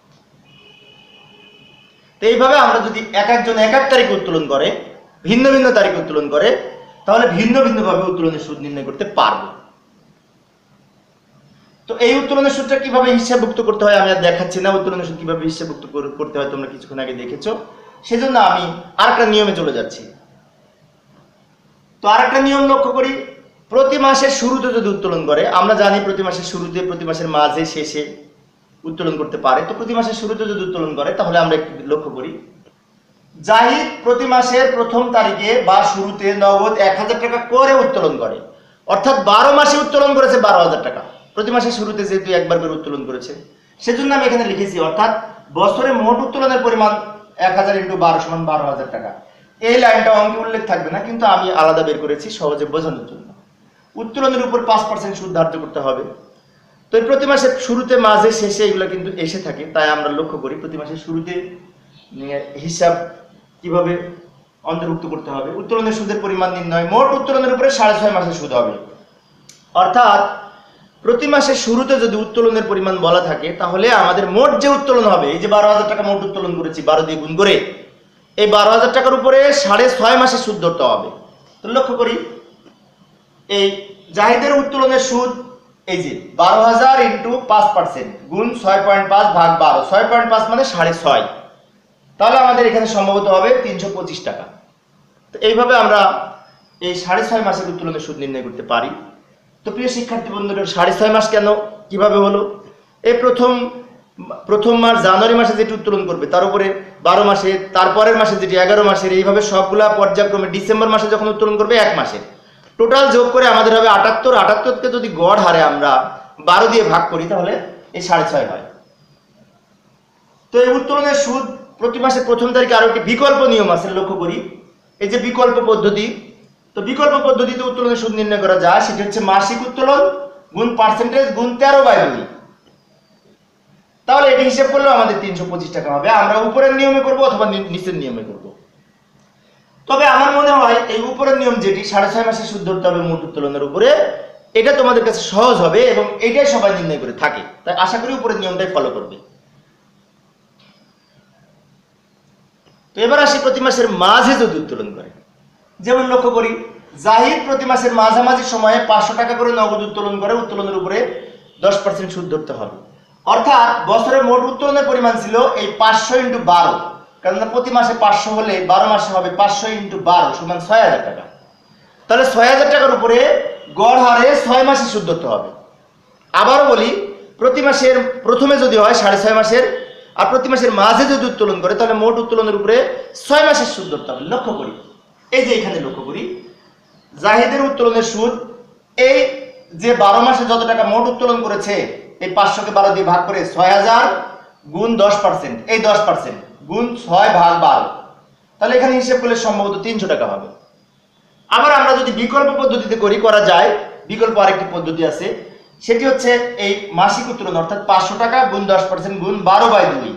তো এইভাবে আমরা যদি একজন এক তারিখে উত্তোলন করে, ভিন্ন ভিন্ন তারিখে উত্তোলন করে, তাহলে ভিন্ন ভিন্ন ভাবে উত্তোলনের সুদ নির্ণয় করতে পারব। তো এই উত্তোলনের সুদটা কিভাবে হিসাবভুক্ত করতে হয় আমি আর দেখাচ্ছি না। উত্তোলনের সুদ কিভাবে হিসাবভুক্ত করতে হয় তোমরা কিছুক্ষণ আগে দেখেছো। সেজন্য আমি আরেকটা নিয়মে চলে যাচ্ছি। তো আরেকটা নিয়ম লক্ষ্য করি, প্রতি মাসের শুরুতে যদি উত্তোলন করে, আমরা জানি প্রতি মাসের শুরুতে, প্রতি মাসের মাঝে, শেষে উত্তোলন করতে পারে। তো প্রতি মাসের শুরুতে যদি উত্তোলন করে তাহলে আমরা একটু লক্ষ্য করি, জাহিদ প্রতি মাসের প্রথম তারিখে বা শুরুতে নগদ 1000 টাকা করে উত্তোলন করে। অর্থাৎ 12 মাসে উত্তোলন করেছে 12000 টাকা। প্রতি মাসের শুরুতে যেহেতু একবার করে উত্তোলন করেছে, সেজন্য আমি এখানে লিখেছি, অর্থাৎ বছরে মোট উত্তোলনের পরিমাণ 1000 × 12 = 12000 টাকা। এই লাইনটা অঙ্কে উল্লেখ থাকবে না, কিন্তু আমি আলাদা বের করেছি সহজে বোঝানোর জন্য। উত্তোলনের উপর 5% সুদ ধার্য করতে হবে। তো এই প্রতি মাসের শুরুতে, মাঝে, শেষে এগুলো কিন্তু এসে থাকে। তাই আমরা লক্ষ্য করি প্রতি মাসের শুরুতে হিসাব কিভাবে অন্তর্ভুক্ত করতে হবে। উত্তোলনের সুদের পরিমাণ নির্ণয়, মোট উত্তোলনের উপরে 6.5 মাসের সুদ হবে। অর্থাৎ প্রতি মাসের শুরুতে যদি উত্তোলনের পরিমাণ বলা থাকে, তাহলে আমাদের মোট যে উত্তোলন হবে, এই যে 12000 টাকা মোট উত্তোলন করেছি 12 দিয়ে গুণ করে, এই 12000 টাকার উপরে 6.5 মাসের সুদ ধরতে হবে। তো লক্ষ্য করি, এই জাহিদের উত্তোলনের সুদ এই যে 12000 × 5% গুণ 6.5 ভাগ 12, 6.5 মানে 6.5, তাহলে আমাদের এখানে সম্ভবত হবে 325 টাকা। তো এইভাবে আমরা এই 6.5 মাসের উত্তোলনের সুদ নির্ণয় করতে পারি। তো প্রিয় শিক্ষার্থী বন্ধুরা, 6.5 মাস কেন, কিভাবে হলো? এই প্রথম মাস জানুয়ারি মাসে যেটি উত্তোলন করবে, তার উপরে 12 মাসে, তারপরের মাসে যেটি 11 মাসের, এইভাবে সবগুলা পর্যায়ক্রমে ডিসেম্বর মাসে যখন উত্তোলন করবে 1 মাসে, টোটাল যোগ করে আমাদের হবে 78। 78কে যদি গড় হারে আমরা 12 দিয়ে ভাগ করি তাহলে এই 6.5 হয়। তো এই উত্তোলনের সুদ প্রতি মাসের প্রথম তারিখে আরো একটি বিকল্প নিয়ম আছে, লক্ষ্য করি, এই যে বিকল্প পদ্ধতি। তো বিকল্প পদ্ধতিতে উত্তোলনের সুদ নির্ণয় করা যায়, সেটি হচ্ছে মাসিক উত্তোলন গুণ পার্সেন্টেজ গুণ 13/2। তাহলে এটি হিসাব করলেও আমাদের 325 টাকা হবে। আমরা উপরের নিয়মে করব অথবা নিচের নিয়মে করব। তবে আমার মনে হয় এই উপরের নিয়ম যেটি 6.5 মাসের সুদ ধরতে হবে মোট উত্তোলনের উপরে, এটা তোমাদের কাছে সহজ হবে এবং এটাই সবাই নির্ণয় করে থাকে, তাই আশা করি উপরের নিয়মটাই ফলো করবে। তো এবার আসি প্রতি মাসের মাঝে যদি উত্তোলন করে, যেমন লক্ষ্য করি জাহিদ প্রতি মাসের মাঝামাঝি সময়ে 500 টাকা করে নগদ উত্তোলন করে, উত্তোলনের উপরে 10% সুদ ধরতে হবে। অর্থাৎ বছরের মোট উত্তোলনের পরিমাণ ছিল এই 500 × 12, কারণ প্রতি মাসে 500 হলে 12 মাসে হবে 500 × 12 সমান 6000 টাকা। তাহলে 6000 টাকার উপরে গড় হারে 6 মাসে সুদ ধরতে হবে। আবারও বলি, প্রতি মাসের প্রথমে যদি হয় 6.5 মাসের, আর প্রতি মাসের মাঝে যদি উত্তোলন করে তাহলে মোট উত্তোলনের উপরে 6 মাসের সুদ ধরতে হবে। লক্ষ্য করি, এই যে এখানে লক্ষ্য করি জাহিদের উত্তোলনের সুদ, এই যে 12 মাসে যত টাকা মোট উত্তোলন করেছে, এই 500 কে 12 দিয়ে ভাগ করে 6000 গুণ 10%, এই 10% গুণ 6/12, তাহলে এখানে হিসাব করলে সম্ভবত 300 টাকা হবে। আবার আমরা যদি বিকল্প পদ্ধতিতে করা যায়, বিকল্প আরেকটি পদ্ধতি আছে, সেটি হচ্ছে এই মাসিক উত্তোলন, অর্থাৎ 500 টাকা গুণ 10% গুণ 12/2।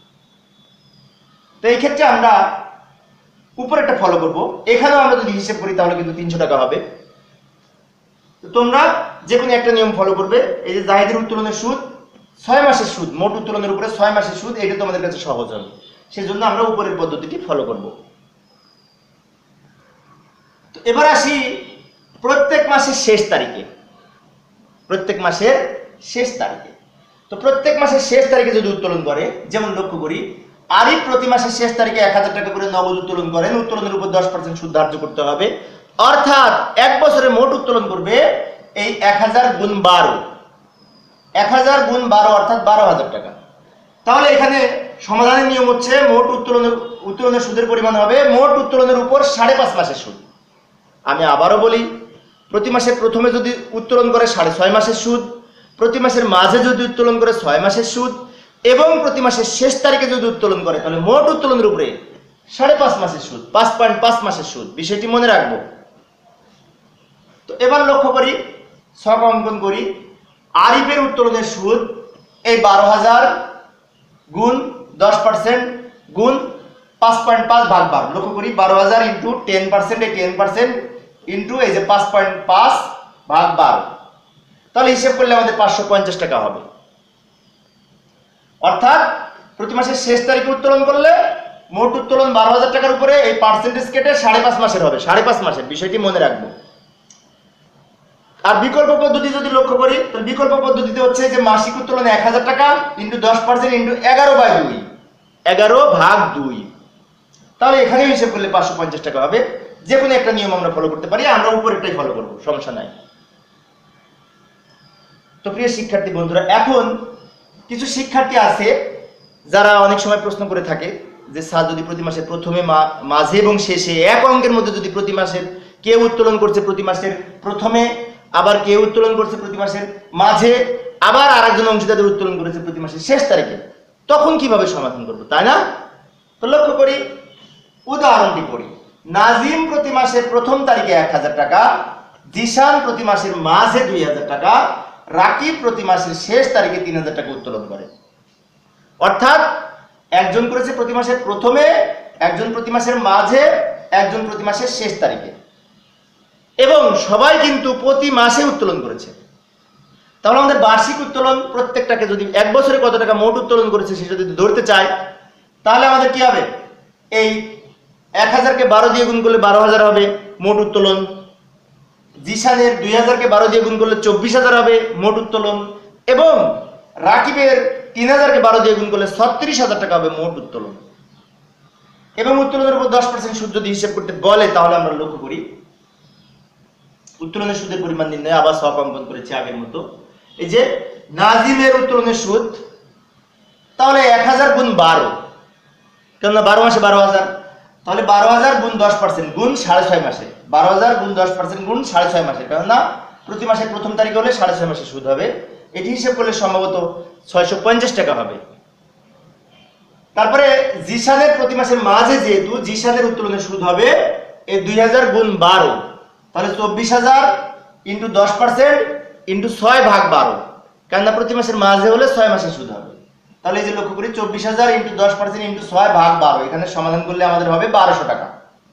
তো এই ক্ষেত্রে আমরা উপরেরটা ফলো করব, এখানেও আমরা যদি হিসাব করি তাহলে কিন্তু 300 টাকা হবে। তো তোমরা যে কোনো একটা নিয়ম ফলো করবে। এই যে জাহিদের উত্তোলনের সুদ 6 মাসের সুদ, মোট উত্তোলনের উপরে 6 মাসের সুদ, এটা তোমাদের কাছে সহজ হবে, সেজন্য আমরা উপরের পদ্ধতিটি ফলো করব। তো এবার আসি প্রত্যেক মাসের শেষ তারিখে, প্রত্যেক মাসের শেষ তারিখে। তো প্রত্যেক মাসের শেষ তারিখে যদি উত্তোলন করে, যেমন লক্ষ্য করি আরিফ প্রতি মাসের শেষ তারিখে 1000 টাকা করে নগদ উত্তোলন করেন, উত্তোলনের উপর 10% সুদ ধার্য করতে হবে। অর্থাৎ এক বছরে মোট উত্তোলন করবে এই 1000 গুণ 12, 1000 গুণ 12 অর্থাৎ 12000 টাকা। তাহলে এখানে সমাধানের নিয়ম হচ্ছে মোট উত্তোলনের সুদের পরিমাণ হবে মোট উত্তোলনের উপর 5.5 মাসের সুদ। আমি আবারও বলি, প্রতি মাসের প্রথমে যদি উত্তোলন করে 6.5 মাসের সুদ, প্রতি মাসের মাঝে যদি উত্তোলন করে 6 মাসের সুদ, এবং প্রতি মাসের শেষ তারিখে যদি উত্তোলন করে তাহলে মোট উত্তোলনের উপরে 5.5 মাসের সুদ, 5.5 মাসের সুদ। বিষয়টি মনে রাখবো। তো এবার লক্ষ্য করি, ছক অঙ্কন করি। আরিফের উত্তোলনের সুদ এই 12000 গুণ 10% গুণ 5.5/12। লক্ষ্য করি 12000 ইন্টু 10%, এই 10% ইন্টু এই যে 5.5/12, তাহলে হিসেব করলে আমাদের 550 টাকা হবে। অর্থাৎ প্রতি মাসের শেষ তারিখে উত্তোলন করলে মোট উত্তোলন 12000 টাকার উপরে এই পার্সেন্টেজ কেটে 5.5 মাসের হবে, 5.5 মাসের। বিষয়টি মনে রাখবো। আর বিকল্প পদ্ধতি যদি লক্ষ্য করি, তাহলে বিকল্প পদ্ধতিতে হচ্ছে যে মাসিক উত্তোলন 1000 টাকা ইন্টু 10% ইন্টু 11/2, 11/2, তাহলে এখানে হিসাব করলে 550 টাকা হবে। যে কোনো একটা নিয়ম আমরা ফলো করতে পারি, আমরা উপরেরটাই ফলো করব, সমস্যা নাই। তো প্রিয় শিক্ষার্থী বন্ধুরা, এখন কিছু শিক্ষার্থী আছে যারা অনেক সময় প্রশ্ন করে থাকে যে স্যার, যদি প্রতি মাসের প্রথমে, মাঝে এবং শেষে এক অঙ্কের মধ্যে যদি প্রতি মাসের কেউ উত্তোলন করছে প্রতি মাসের প্রথমে, আবার কেউ উত্তোলন করছে প্রতি মাসের মাঝে, আবার আরেকজন অংশীদার উত্তোলন করেছে প্রতি মাসের শেষ তারিখে, তখন কিভাবে সমাধান করব, তাই না? তো লক্ষ্য করি, উদাহরণটি করি। নাজিম প্রতি মাসের প্রথম তারিখে 1000 টাকা, জিশান প্রতি মাসের মাঝে 2000 টাকা, রাকিব প্রতি মাসের শেষ তারিখে 3000 টাকা উত্তোলন করে। অর্থাৎ একজন করেছে প্রতি মাসের প্রথমে, একজন প্রতি মাসের মাঝে, একজন প্রতি মাসের শেষ তারিখে, এবং সবাই কিন্তু প্রতি মাসে উত্তোলন করেছে। তাহলে আমাদের বার্ষিক উত্তোলন প্রত্যেকটাকে যদি এক বছরে কত টাকা মোট উত্তোলন করেছে সেটা যদি ধরতে চাই, তাহলে আমাদের কি হবে, এই 1000কে 12 দিয়ে গুণ করলে 12000 হবে মোট উত্তোলন। জিশানের 2000কে 12 দিয়ে গুণ করলে 24000 হবে মোট উত্তোলন, এবং রাকিবের 3000কে 12 দিয়ে গুণ করলে 36000 টাকা হবে মোট উত্তোলন। এবং উত্তোলনের উপর 10% সুদ যদি হিসাব করতে বলে, তাহলে আমরা লক্ষ্য করি উত্তোলনের সুদের পরিমাণ নির্ণয় আবার ছক অঙ্কন করেছি আগের মতো। এই যে নাজিমের উত্তোলনের সুদ, তাহলে 1000 গুণ 12, কেননা 12 মাসে 12000, তাহলে 12000 গুণ 10% গুণ 6.5 মাসে, 12000 গুণ 10% গুণ 6.5 মাসে, কেননা প্রতি মাসের প্রথম তারিখে হলে 6.5 মাসে সুদ হবে। এটি হিসাব করলে সম্ভবত 650 টাকা হবে। তারপরে জিশানের প্রতি মাসের মাঝে, যেহেতু জিশানের উত্তোলনের সুদ হবে এই 2000 গুণ 12, তাহলে 24000 ইন্টু 10% ইন্টু 6/12, কেননা প্রতি মাসের মাঝে হলে 6 মাসের সুদ হবে। তাহলে এই যে লক্ষ্য করি 24,000 ইন্টু 10% ইন্টু 6 ভাগ 12, এখানে সমাধান করলে আমাদের হবে 1200 টাকা।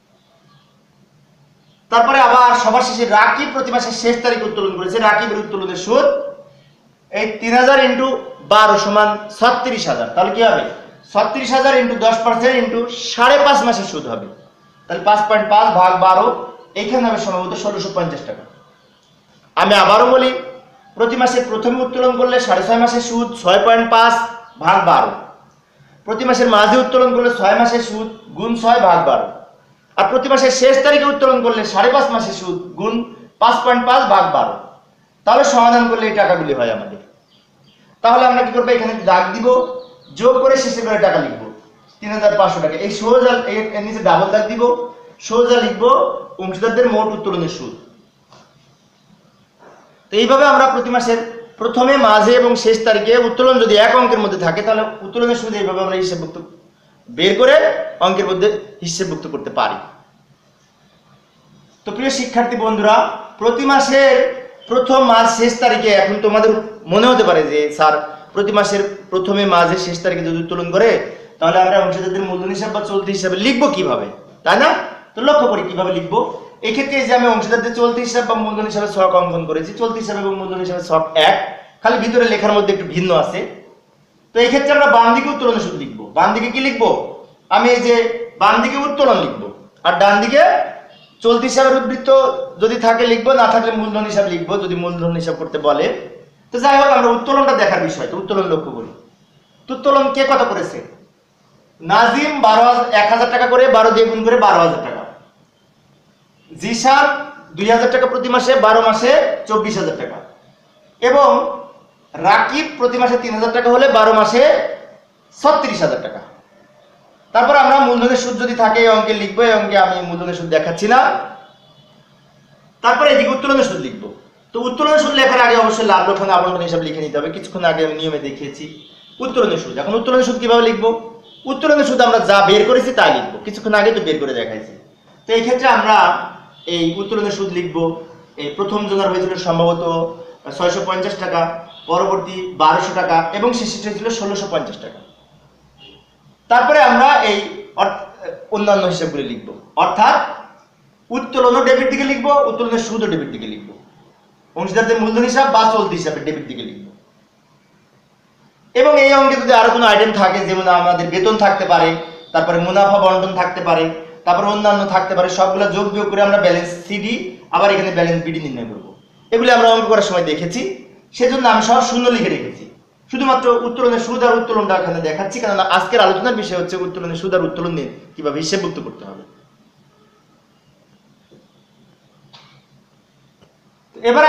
তারপরে আবার সবার শেষে রাকিব প্রতি মাসের শেষ তারিখে উত্তোলন করেছে, রাকিবের উত্তোলনের সুদ এই 3000 ইন্টু 12 সমান 36,000। তাহলে কি হবে 36,000 ইন্টু 10% ইন্টু 5.5 মাসের সুদ হবে, তাহলে 5.5 ভাগ 12, এইখানে হবে সম্ভবত 1650 টাকা। আমি আবারও বলি, প্রতি মাসে প্রথমে উত্তোলন করলে 6.5 মাসের সুদ 6.5 ভাগ 12, প্রতি মাসের মাঝে উত্তোলন করলে 6 মাসের সুদ গুণ 6 ভাগ 12, আর প্রতি মাসের শেষ তারিখে উত্তোলন করলে 5.5 মাসের সুদ গুণ 5.5 ভাগ 12। তাহলে সমাধান করলে এই টাকাগুলি হয় আমাদের। তাহলে আমরা কি করবো, এখানে দাগ দিব, যোগ করে শেষে করে টাকা লিখবো 3,500 টাকা। এই সোজা এর নিচে ডাবল দাগ দিব, সোজা লিখবো অংশীদারদের মোট উত্তোলনের সুদ। তো এইভাবে আমরা প্রতি মাসের প্রথমে, মাঝে এবং শেষ তারিখে উত্তোলন যদি এক অঙ্কের মধ্যে থাকে তাহলে উত্তোলনের সুদ এইভাবে আমরা হিসাবভুক্ত বের করে অঙ্কের মধ্যে হিসাবভুক্ত করতে পারি। তো প্রিয় শিক্ষার্থী বন্ধুরা, প্রতি মাসের প্রথম, মাস, শেষ তারিখে এখন তোমাদের মনে হতে পারে যে স্যার প্রতি মাসের প্রথমে, মাঝে, শেষ তারিখে যদি উত্তোলন করে তাহলে আমরা অংশীদারদের মূলধন হিসাব বা চলতি হিসাবে লিখবো কিভাবে, তাই না? তো লক্ষ্য করি কিভাবে লিখবো। এই ক্ষেত্রে যে আমি অংশীদারদের চলতি হিসাব বা মূলধন হিসাবে ছক অঙ্কন করেছি, চলতি হিসাবে এবং মূলধন হিসাবে ছক এক, খালি ভিতরে লেখার মধ্যে একটু ভিন্ন আছে। তো এই ক্ষেত্রে আমরা বাম দিকে উত্তোলনের সুদ লিখবো। বাম দিকে কি লিখবো, আমি এই যে বাম দিকে উত্তোলন লিখবো, আর ডান দিকে চলতি হিসাবের উদ্বৃত্ত যদি থাকে লিখবো, না থাকলে মূলধন হিসাব লিখবো যদি মূলধন হিসাব করতে বলে। তো যাই হোক, আমরা উত্তোলনটা দেখার বিষয়। তো উত্তোলন লক্ষ্য করি, উত্তোলন কে কত করেছে, নাজিম 1,000 টাকা করে 12 দিয়ে গুণ করে 12,000 টাকা, জিশান 2,000 টাকা প্রতি মাসে 12 মাসে 24,000 টাকা, এবং রাকিব প্রতি মাসে 3,000 টাকা হলে 12 মাসে 36,000 টাকা। তারপর আমরা মূলধনের সুদ যদি থাকে এই অঙ্কে লিখবো, এই অঙ্কে আমি মূলধনের সুদ দেখাচ্ছি না। তারপরে এদিকে উত্তোলনের সুদ লিখবো। তো উত্তোলনের সুদ লেখার আগে অবশ্যই লাভ লক্ষণ আবন্টন হিসাব লিখে নিতে হবে। কিছুক্ষণ আগে আমি নিয়মে দেখিয়েছি উত্তোলনের সুদ। এখন উত্তোলনের সুদ কিভাবে লিখবো, উত্তোলনের সুদ আমরা যা বের করেছি তাই লিখবো, কিছুক্ষণ আগে তো বের করে দেখাইছি। তো এই ক্ষেত্রে আমরা এই উত্তোলনের সুদ লিখবো। এই প্রথম জনের হয়েছিল সম্ভবত 650 টাকা, পরবর্তী 1200 টাকা এবং শেষে হয়েছিল 1650 টাকা। তারপরে আমরা এই অন্যান্য হিসাবগুলি লিখবো, অর্থাৎ উত্তোলনও ডেবিট দিকে লিখবো, উত্তোলনের সুদও ডেবিট দিকে লিখবো, অংশীদারদের মূলধন হিসাব বা চলতি হিসাবে ডেবিট দিকে লিখবো। এবং এই অঙ্কে যদি আরো কোনো আইটেম থাকে, যেমন আমাদের বেতন থাকতে পারে, তারপরে মুনাফা বন্টন থাকতে পারে, তারপরে অন্যান্য থাকতে পারে, সবগুলো যোগ বিয়োগ করে আমরা ব্যালেন্স সিডি আবার এখানে ব্যালেন্স বিডি নির্ণয় করবো। এগুলি আমরা অঙ্ক করার সময় দেখেছি, সেজন্য আমি সব শূন্য লিখে রেখেছি। শুধুমাত্র উত্তোলনের সুদ আর উত্তোলনটা এখানে দেখাচ্ছি, কারণ আজকের আলোচনার বিষয় হচ্ছে উত্তোলনের সুদ আর উত্তোলন নিয়ে কিভাবে হিসাবভুক্ত করতে হবে। এবার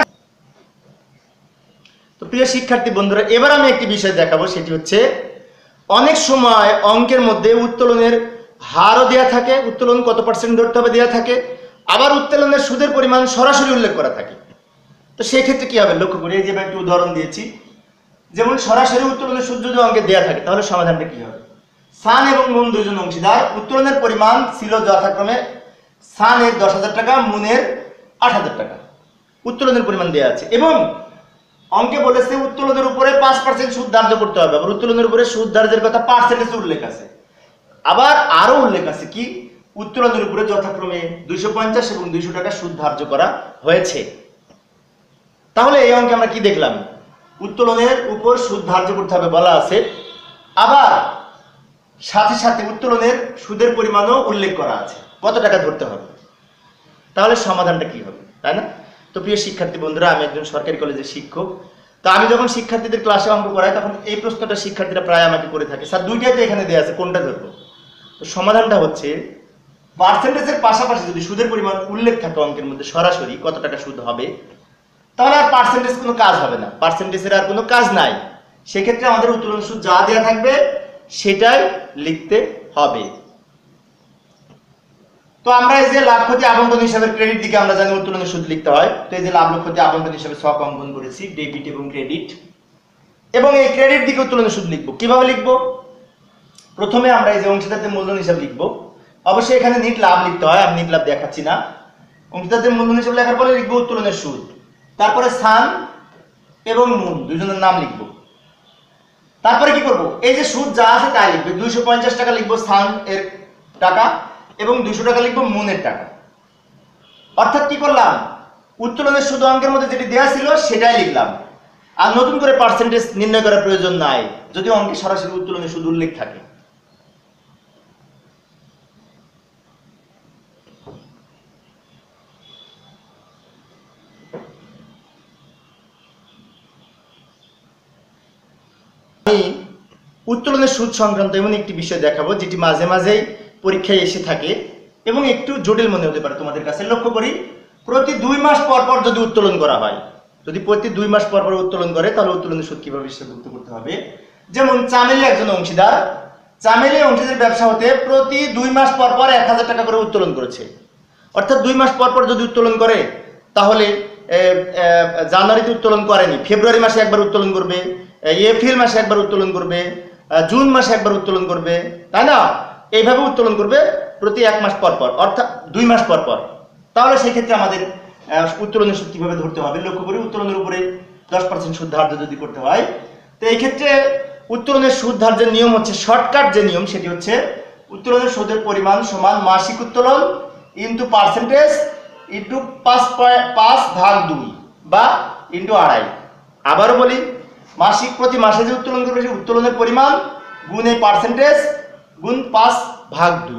তো প্রিয় শিক্ষার্থী বন্ধুরা, এবার আমি একটি বিষয় দেখাবো, সেটি হচ্ছে অনেক সময় অঙ্কের মধ্যে উত্তোলনের হারও দেওয়া থাকে, উত্তোলন কত পার্সেন্ট ধরতে হবে দেওয়া থাকে, আবার উত্তোলনের সুদের পরিমাণ সরাসরি উল্লেখ করা থাকে। তো সেই ক্ষেত্রে কি হবে লক্ষ্য করি, এই যে একটি উদাহরণ দিয়েছি, যেমন সরাসরি উত্তোলনের সুদ যদি অঙ্কে দেওয়া থাকে তাহলে সমাধানটা কি হবে। সান এবং মুন দুইজন অংশীদার, উত্তোলনের পরিমাণ ছিল যথাক্রমে সানের 10,000 টাকা, মুনের 8,000 টাকা, উত্তোলনের পরিমাণ দেওয়া আছে এবং অঙ্কে বলেছে উত্তোলনের উপরে 5% সুদ ধার্য করতে হবে। আবার উত্তোলনের উপরে সুদ ধার্যের কথা পার্সেন্টেজ উল্লেখ আছে, আবার আরো উল্লেখ আছে কি, উত্তোলনের উপরে যথাক্রমে 250 এবং 200 টাকা সুদ ধার্য করা হয়েছে। তাহলে এই অঙ্কে আমরা কি দেখলাম, উত্তোলনের উপর সুদ ধার্য করতে হবে বলা আছে, আবার সাথে সাথে উত্তোলনের সুদের পরিমাণও উল্লেখ করা আছে, কত টাকা ধরতে হবে। তাহলে সমাধানটা কি হবে, তাই না? তো প্রিয় শিক্ষার্থী বন্ধুরা, আমি একজন সরকারি কলেজের শিক্ষক। তো আমি যখন শিক্ষার্থীদের ক্লাসে অঙ্ক করাই তখন এই প্রশ্নটা শিক্ষার্থীরা প্রায় আমাকে করে থাকে, স্যার দুইটাই তো এখানে দেওয়া আছে, কোনটা ধরবো? তো সমাধানটা হচ্ছে পার্সেন্টেজের পাশাপাশি যদি সুদের পরিমাণ উল্লেখ থাকে অঙ্কের মধ্যে সরাসরি কত টাকা সুদ হবে, তাহলে আর পার্সেন্টেজ কোনো কাজ হবে না, পার্সেন্টেজের আর কোনো কাজ নাই। সেক্ষেত্রে আমাদের উত্তোলন সুদ যা দেওয়া থাকবে সেটাই লিখতে হবে। তো আমরা এই যে লাভ ক্ষতি আবন্টন হিসাবে ক্রেডিট দিকে আমরা জানি উত্তোলনের সুদ লিখতে হয়। তো এই যে লাভ ক্ষতি আবন্টন হিসাবে ছক অঙ্কন করেছি, ডেবিট এবং ক্রেডিট, এবং এই ক্রেডিট দিকে উত্তোলনের সুদ লিখবো। কিভাবে লিখবো, প্রথমে আমরা এই যে অংশীদারদের মূলধন হিসাব লিখবো। অবশ্যই এখানে নিট লাভ লিখতে হয়, আমি নিট লাভ দেখাচ্ছি না। অংশীদারদের মূলধন হিসাব লেখার পরে লিখবো উত্তোলনের সুদ, তারপরে সান এবং মুন দুইজনের নাম লিখবো। তারপরে কি করব, এই যে সুদ যা আছে তাই লিখবে। 250 টাকা লিখবো সান এর টাকা এবং 200 টাকা লিখবো মুনের টাকা। অর্থাৎ কি করলাম, উত্তোলনের সুদ অঙ্কের মধ্যে যেটি দেওয়া ছিল সেটাই লিখলাম, আর নতুন করে পার্সেন্টেজ নির্ণয় করার প্রয়োজন নাই যদি অঙ্কে সরাসরি উত্তোলনের সুদ উল্লেখ থাকে। আমি উত্তোলনের সুদ সংক্রান্ত এমন একটি বিষয় দেখাবো যেটি মাঝে মাঝেই পরীক্ষায় এসে থাকে এবং একটু জটিল মনে হতে পারে তোমাদের কাছে। লক্ষ্য করি, প্রতি 2 মাস পর পর যদি উত্তোলন করা হয়, যদি প্রতি 2 মাস পর পর উত্তোলন করে তাহলে উত্তোলনের সুদ কিভাবে হিসাবভুক্ত করতে হবে। যেমন চামেলি একজন অংশীদার, চামেলি অংশীদার ব্যবসা হতে প্রতি 2 মাস পর পর 1000 টাকা করে উত্তোলন করেছে। অর্থাৎ 2 মাস পর পর যদি উত্তোলন করে তাহলে জানুয়ারিতে উত্তোলন করেনি, ফেব্রুয়ারি মাসে একবার উত্তোলন করবে, এপ্রিল মাসে একবার উত্তোলন করবে, জুন মাসে একবার উত্তোলন করবে, তাই না? এইভাবে উত্তোলন করবে প্রতি 1 মাস পর পর, অর্থাৎ 2 মাস পর পর। তাহলে সেই ক্ষেত্রে আমাদের উত্তোলনের সুদ কিভাবে ধরতে হবে। লক্ষ্য করি, উত্তোলনের উপরে 10% সুদ ধার্য যদি করতে হয়, তো এই ক্ষেত্রে উত্তোলনের সুদ ধার্যের নিয়ম হচ্ছে, শর্টকাট যে নিয়ম সেটি হচ্ছে উত্তোলনের সুদের পরিমাণ সমান মাসিক উত্তোলন ইন্টু পার্সেন্টেজ ইন্টু 5/2 বা ইন্টু 2.5। আবারও বলি, মাসিক প্রতি মাসে যে উত্তোলন করবে সেই উত্তোলনের পরিমাণ গুণ এই পার্সেন্টেজ গুণ 5/2।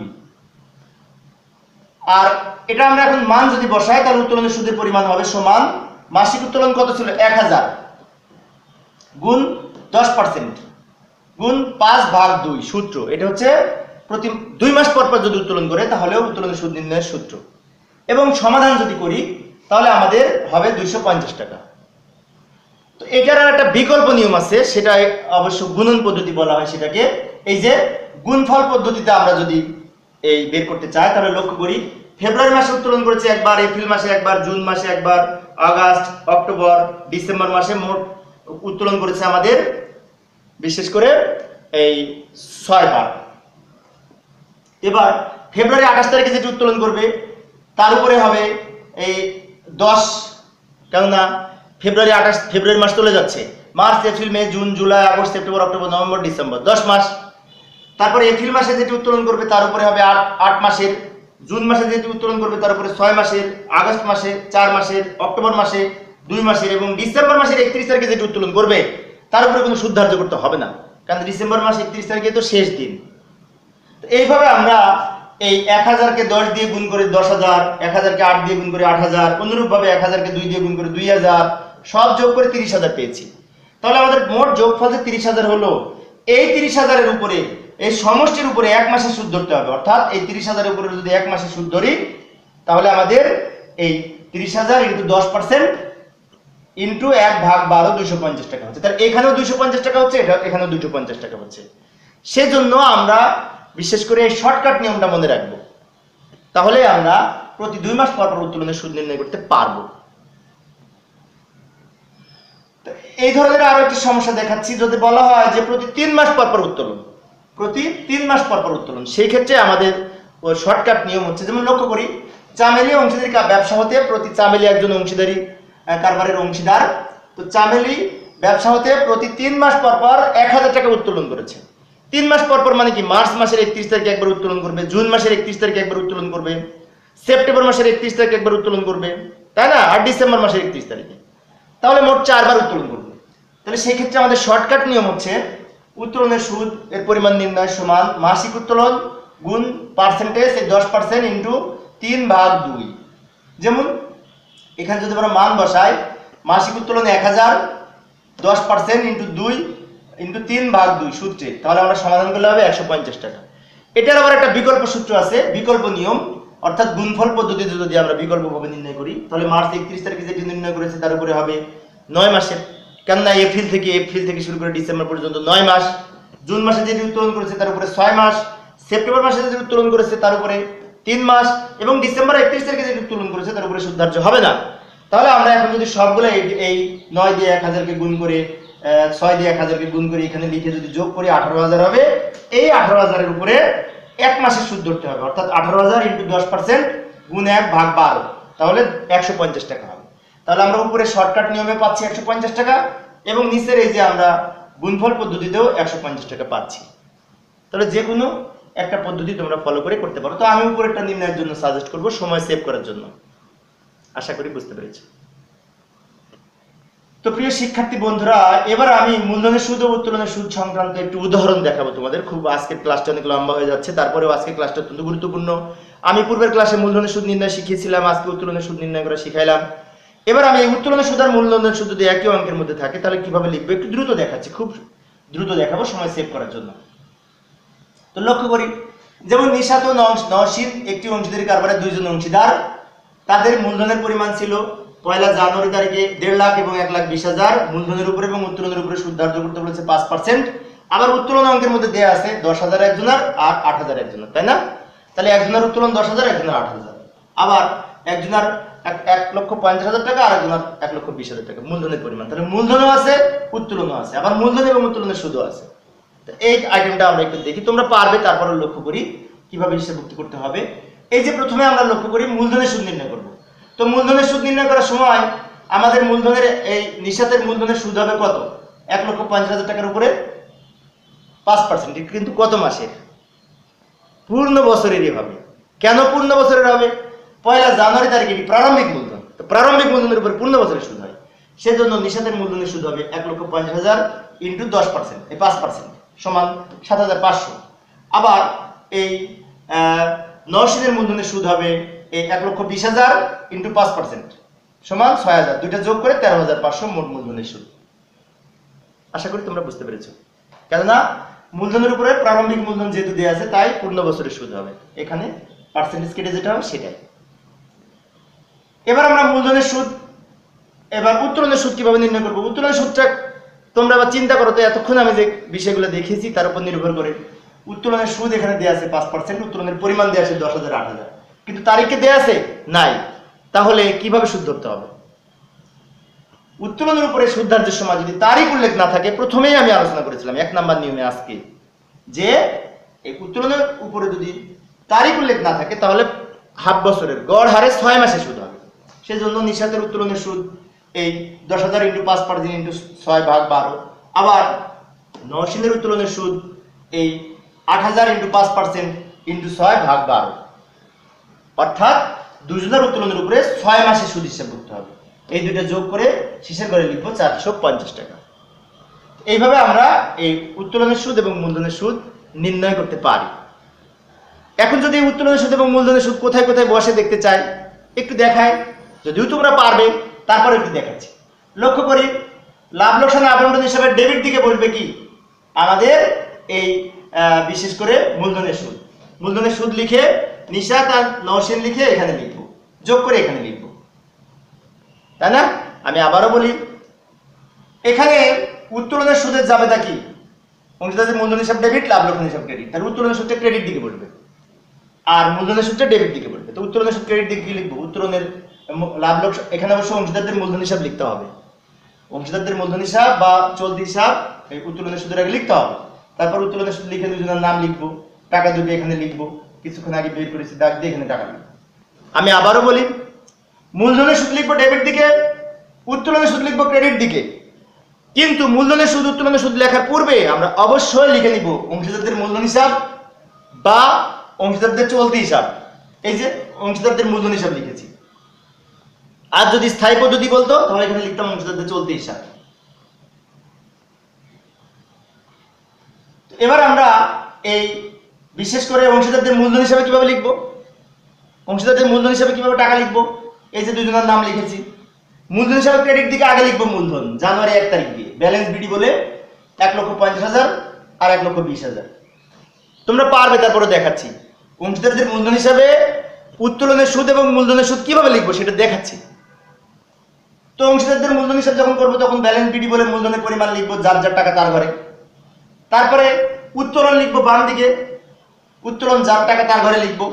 আর এটা আমরা এখন মান যদি বসাই তাহলে উত্তোলনের সুদের পরিমাণ হবে সমান মাসিক উত্তোলন কত ছিল 1000 গুণ 10% গুণ 5/2 সূত্র। এটা হচ্ছে প্রতি 2 মাস পর পর যদি উত্তোলন করে তাহলে উত্তোলনের সুদ নির্ণয়ের সূত্র। এবং সমাধান যদি করি তাহলে আমাদের হবে 250 টাকা। তো এটার আর একটা বিকল্প নিয়ম আছে, সেটা অবশ্য গুণন পদ্ধতি বলা হয় সেটাকে। এই যে গুণফল পদ্ধতিতে আমরা যদি এই বের করতে চাই তাহলে লক্ষ্য করি, ফেব্রুয়ারি মাসে উত্তোলন করেছে একবার, এপ্রিল মাসে একবার, জুন মাসে একবার, আগস্ট, অক্টোবর, ডিসেম্বর মাসে মোট উত্তোলন করেছে আমাদের বিশেষ করে এই 6 বার। এবার ফেব্রুয়ারি 28 তারিখে যেটি উত্তোলন করবে তার উপরে হবে এই 10, কেননা ফেব্রুয়ারি মাস চলে যাচ্ছে, March, April, May, June, July, August, September, October, November, December, 10 মাস। তারপরে এপ্রিল মাসে যেটি উত্তোলন করবে তার উপরে হবে 8 মাসের, জুন মাসে যেটি উত্তোলন করবে তার উপরে 6 মাসের, আগস্ট মাসে 4 মাসের, অক্টোবর মাসে 2 মাসের এবং ডিসেম্বর মাসের 31 তারিখে যেটি উত্তোলন করবে তার উপরে কোনো সুদ ধার্য করতে হবে না, কারণ ডিসেম্বর মাস 31 তারিখে তো শেষ দিন। তো এইভাবে আমরা এই 1000কে 10 দিয়ে গুণ করে 10,000, 1000কে 8 দিয়ে গুণ করে 8,000, অনুরূপভাবে 1000কে 2 দিয়ে গুণ করে 2000, সব যোগ করে 30,000 পেয়েছি। তাহলে আমাদের মোট যোগফল যে 30,000 হলো, এই 30,000-এর উপরে এই সমষ্টির উপরে 1 মাসের সুদ ধরতে হবে। অর্থাৎ এই 30,000-এর উপরে যদি 1 মাসের সুদ ধরি তাহলে আমাদের এই 30,000 ইন্টু 10% ইন্টু 1/12 250 টাকা হচ্ছে। তাহলে এখানেও 250 টাকা হচ্ছে, এখানেও 250 টাকা হচ্ছে। সেজন্য আমরা বিশেষ করে এই শর্টকাট নিয়মটা মনে রাখবো, তাহলে আমরা প্রতি 2 মাস পর পর উত্তোলনের সুদ নির্ণয় করতে পারবো। এই ধরনের আরো একটি সমস্যা দেখাচ্ছি, যদি বলা হয় যে প্রতি 3 মাস পর পর উত্তোলন, প্রতি 3 মাস পর পর উত্তোলন, সেই ক্ষেত্রে আমাদের শর্টকাট নিয়ম হচ্ছে, যেমন লক্ষ্য করি, চামেলি অংশীদারি ব্যবসা হতে প্রতি চামেলি একজন অংশীদারি কারবারের অংশীদার, তো চামেলি ব্যবসা হতে প্রতি 3 মাস পর পর 1000 টাকা উত্তোলন করেছে। 3 মাস পর পর মানে কি, মার্চ মাসের 31 তারিখে একবার উত্তোলন করবে, জুন মাসের 31 তারিখে একবার উত্তোলন করবে, সেপ্টেম্বর মাসের 31 তারিখে একবার উত্তোলন করবে, তাই না? আর ডিসেম্বর মাসের 31 তারিখে, তাহলে মোট 4 বার উত্তোলন করবে। তাহলে সেই ক্ষেত্রে আমাদের শর্টকাট নিয়ম হচ্ছে উত্তোলনের সুদ এর পরিমাণ নির্ণয় সমান মাসিক উত্তোলন গুণ পার্সেন্টেজ এই 10% ইন্টু 3/2। যেমন এখানে যদি আমরা মান বসাই, মাসিক উত্তোলন 1000, 10% ইন্টু 2 ইন্টু 3/2 সূত্রে, তাহলে আমরা সমাধান করলে হবে 150 টাকা। এটার আবার একটা বিকল্প সূত্র আছে, বিকল্প নিয়ম, অর্থাৎ গুণফল পদ্ধতিতে যদি আমরা বিকল্পভাবে নির্ণয় করি তাহলে মার্চ 31 তারিখে যেটি নির্ণয় করেছে তার উপরে হবে 9 মাসের, কেননা এপ্রিল থেকে শুরু করে ডিসেম্বর পর্যন্ত 9 মাস, জুন মাসে যেটি উত্তোলন করেছে তার উপরে 6 মাস, সেপ্টেম্বর মাসে যেটি উত্তোলন করেছে তার উপরে 3 মাস এবং ডিসেম্বর 31 তারিখে যেটি উত্তোলন করেছে তার উপরে সুদ ধার্য হবে না। তাহলে আমরা এখন যদি সবগুলো এই 9 দিয়ে 1000কে গুণ করে 6 দিয়ে 1000কে গুণ করে এখানে লিখে যদি যোগ করি 18,000 হবে। এই 18,000-এর উপরে 1 মাসের সুদ ধরতে হবে, অর্থাৎ 18,000 ইন্টু 10% গুণ 1/12, তাহলে 150 টাকা হবে। তাহলে আমরা উপরে শর্টকাট নিয়মে পাচ্ছি 150 টাকা এবং নিচের এই যে আমরা গুণফল পদ্ধতিতেও 150 টাকা পাচ্ছি। তাহলে যে কোনো একটা পদ্ধতি তোমরা ফলো করে করতে পারো। তো আমি উপরেরটা নির্ণয়ের জন্য সাজেস্ট করব, সময় সেভ করার জন্য। আশা করি বুঝতে পেরেছো। তো প্রিয় শিক্ষার্থী বন্ধুরা, এবার আমি মূলধনের সুদ ও উত্তোলনের সুদ সংক্রান্ত একটি উদাহরণ দেখাবো তোমাদের। খুব আজকের ক্লাসটা অনেক লম্বা হয়ে যাচ্ছে, তারপরেও আজকের ক্লাসটা অত্যন্ত গুরুত্বপূর্ণ। আমি পূর্বের ক্লাসে মূলধনের সুদ নির্ণয় শিখিয়েছিলাম, আজকে উত্তোলনের সুদ নির্ণয় করা শিখাইলাম। এবার আমি এই উত্তোলনের সুদ আর মূলধনের সুদ যদি একই অঙ্কের মধ্যে থাকে তাহলে কিভাবে লিখবো একটু দ্রুত দেখাচ্ছি, খুব দ্রুত দেখাবো সময় সেভ করার জন্য। তো লক্ষ্য করি, যেমন নিশাত ও নওশীন একটি অংশীদারি কারবারের দুইজন অংশীদার, তাদের মূলধনের পরিমাণ ছিল 1 জানুয়ারি তারিখে 1.5 লাখ এবং 1,20,000। মূলধনের উপরে এবং উত্তোলনের উপরে সুদ ধার্য করতে বলেছে 5%। আবার উত্তোলন অঙ্কের মধ্যে দেয়া আছে 10,000 একজনের আর 8,000 একজনের, তাই না? তাহলে একজনের উত্তোলন 10,000, একজনের 8,000। আবার একজনের 1,50,000 টাকা আর একজনের 1,20,000 টাকা মূলধনের পরিমাণ। তাহলে মূলধনও আছে, উত্তোলনও আছে, আবার মূলধন এবং উত্তোলনের সুদও আছে। তো এই আইটেমটা আমরা একটু দেখি, তোমরা পারবে। তারপরে লক্ষ্য করি কিভাবে হিসাবভুক্তি করতে হবে। এই যে প্রথমে আমরা লক্ষ্য করি মূলধনের সুদ নির্ণয় করব। তো মূলধনের সুদ নির্ণয় করার সময় আমাদের মূলধনের এই নিশাতের মূলধনের সুদ হবে কত? 1,50,000 টাকার উপরে 5%। কিন্তু কত মাসের? পূর্ণ বছরেরই হবে। কেন পূর্ণ বছরের হবে? 1 জানুয়ারি তারিখে প্রারম্ভিক মূলধন, তো প্রারম্ভিক মূলধনের উপরে পূর্ণ বছরের সুদ হয়। সেজন্য নিশাতের মূলধনের সুদ হবে 1,50,000 ইন্টু 10%, এই 5% সমান 7,500। আবার এই নওশীনের মূলধনের সুদ হবে এই 1,20,000 ইন্টু 5% সমান 6,000। দুইটা যোগ করে 13,500 মোট মূলধনের সুদ। আশা করি তোমরা বুঝতে পেরেছো। কেননা মূলধনের উপরে প্রারম্ভিক মূলধন যেহেতু দেওয়া আছে তাই পূর্ণ বছরের সুদ হবে, এখানে পার্সেন্টেজ কেটে যেটা হবে সেটাই। এবার আমরা মূলধনের সুদ, এবার উত্তোলনের সুদ কিভাবে নির্ণয় করবো? উত্তোলনের সুদটা তোমরা আবার চিন্তা করো তো, এতক্ষণ আমি যে বিষয়গুলো দেখিয়েছি তার উপর নির্ভর করে উত্তোলনের সুদ এখানে দেওয়া আছে 5%, উত্তোলনের পরিমাণ দেওয়া আছে 10,000, 8,000, কিন্তু তারিখে দেওয়া আছে নাই। তাহলে কিভাবে সুদ ধরতে হবে? উত্তোলনের উপরে সুদ ধার্যের সময় যদি তারিখ উল্লেখ না থাকে, প্রথমেই আমি আলোচনা করেছিলাম 1 নাম্বার নিয়মে আজকে, যে এই উত্তোলনের উপরে যদি তারিখ উল্লেখ না থাকে তাহলে হাফ বছরের গড় হারে 6 মাসে সুদ হবে। সেজন্য নিশাতের উত্তোলনের সুদ এই 10,000 ইন্টু 5% ইন্টু 6/12। আবার নওশীনের উত্তোলনের সুদ এই 8,000 ইন্টু 5% ইন্টু 6/12। অর্থাৎ দুজনের উত্তোলনের উপরে 6 মাসে সুদ হিসাব করতে হবে। এই দুইটা যোগ করে শেষের ঘরে লিখবো 450 টাকা। এইভাবে আমরা এই উত্তোলনের সুদ এবং মূলধনের সুদ নির্ণয় করতে পারি। এখন যদি উত্তোলনের সুদ এবং মূলধনের সুদ কোথায় কোথায় বসে দেখতে চাই, একটু দেখাই, যদিও তোমরা পারবে তারপর একটু দেখাচ্ছি। লক্ষ্য করি, লাভ লোকসান আবন্টন হিসাবে ডেবিট দিকে বসবে কি? আমাদের এই বিশেষ করে মূলধনের সুদ। মূলধনের সুদ লিখে নিশাত আর নওশীন লিখে এখানে লিখবো, যোগ করে এখানে লিখবো, তাই না? আমি আবারও বলি, এখানে উত্তোলনের সুদের জাবেদা কি? অংশীদারদের মূলধন হিসাব ডেবিট, লাভ লোকসান হিসাব ক্রেডিট। তাহলে উত্তোলনের সুদটা ক্রেডিট দিকে বসবে আর মূলধনের সুদটা ডেবিট দিকে বসবে। তো উত্তোলনের সুদ ক্রেডিট দিকে কি লিখবো? উত্তোলনের লাভ লোকসান, এখানে অবশ্য অংশীদারদের মূলধন হিসাব লিখতে হবে। অংশীদারদের মূলধন হিসাব বা চলতি হিসাব এই উত্তোলনের সুদের আগে লিখতে হবে। তারপর উত্তোলনের সুদ লিখে দুজনের নাম লিখবো, টাকা দেবে এখানে লিখবো, কিছুক্ষণ আগে বের করেছি দাগ দিয়ে এখানে টাকা লিখবো। আমি আবারও বলি, মূলধনের সুদ লিখবো ডেবিট দিকে, উত্তোলনের সুদ লিখবো ক্রেডিট দিকে। কিন্তু মূলধনের সুদ উত্তোলনের সুদ লেখার পূর্বে আমরা অবশ্যই লিখে নিব অংশীদারদের মূলধন হিসাব বা অংশীদারদের চলতি হিসাব। এই যে অংশীদারদের মূলধন হিসাব লিখেছি। আর যদি স্থায়ী পদ্ধতি বলতো তাহলে এখানে লিখতাম অংশীদারদের চলতি হিসাব। এবার আমরা এই বিশেষ করে অংশীদারদের মূলধন হিসাবে কিভাবে লিখবো, অংশীদারদের মূলধন হিসাবে কিভাবে টাকা লিখবো? এই যে দুজনের নাম লিখেছি। মূলধন হিসাবে ক্রেডিট দিকে আগে লিখবো মূলধন জানুয়ারি 1 তারিখ দিয়ে, ব্যালেন্স বিডি বলে 1,50,000 আর 1,20,000। তোমরা পারবে, তারপরে দেখাচ্ছি। অংশীদারদের মূলধন হিসাবে উত্তোলনের সুদ এবং মূলধনের সুদ কিভাবে লিখবো সেটা দেখাচ্ছি। তো অংশীদারদের মূলধন হিসাব যখন করবো তখন ব্যালেন্স বিডি বলে মূলধনের পরিমাণ লিখবো, যার যার টাকা তার ঘরে। তারপরে উত্তোলন লিখবো বাম দিকে, উত্তোলন যার টাকা তার ঘরে লিখবো।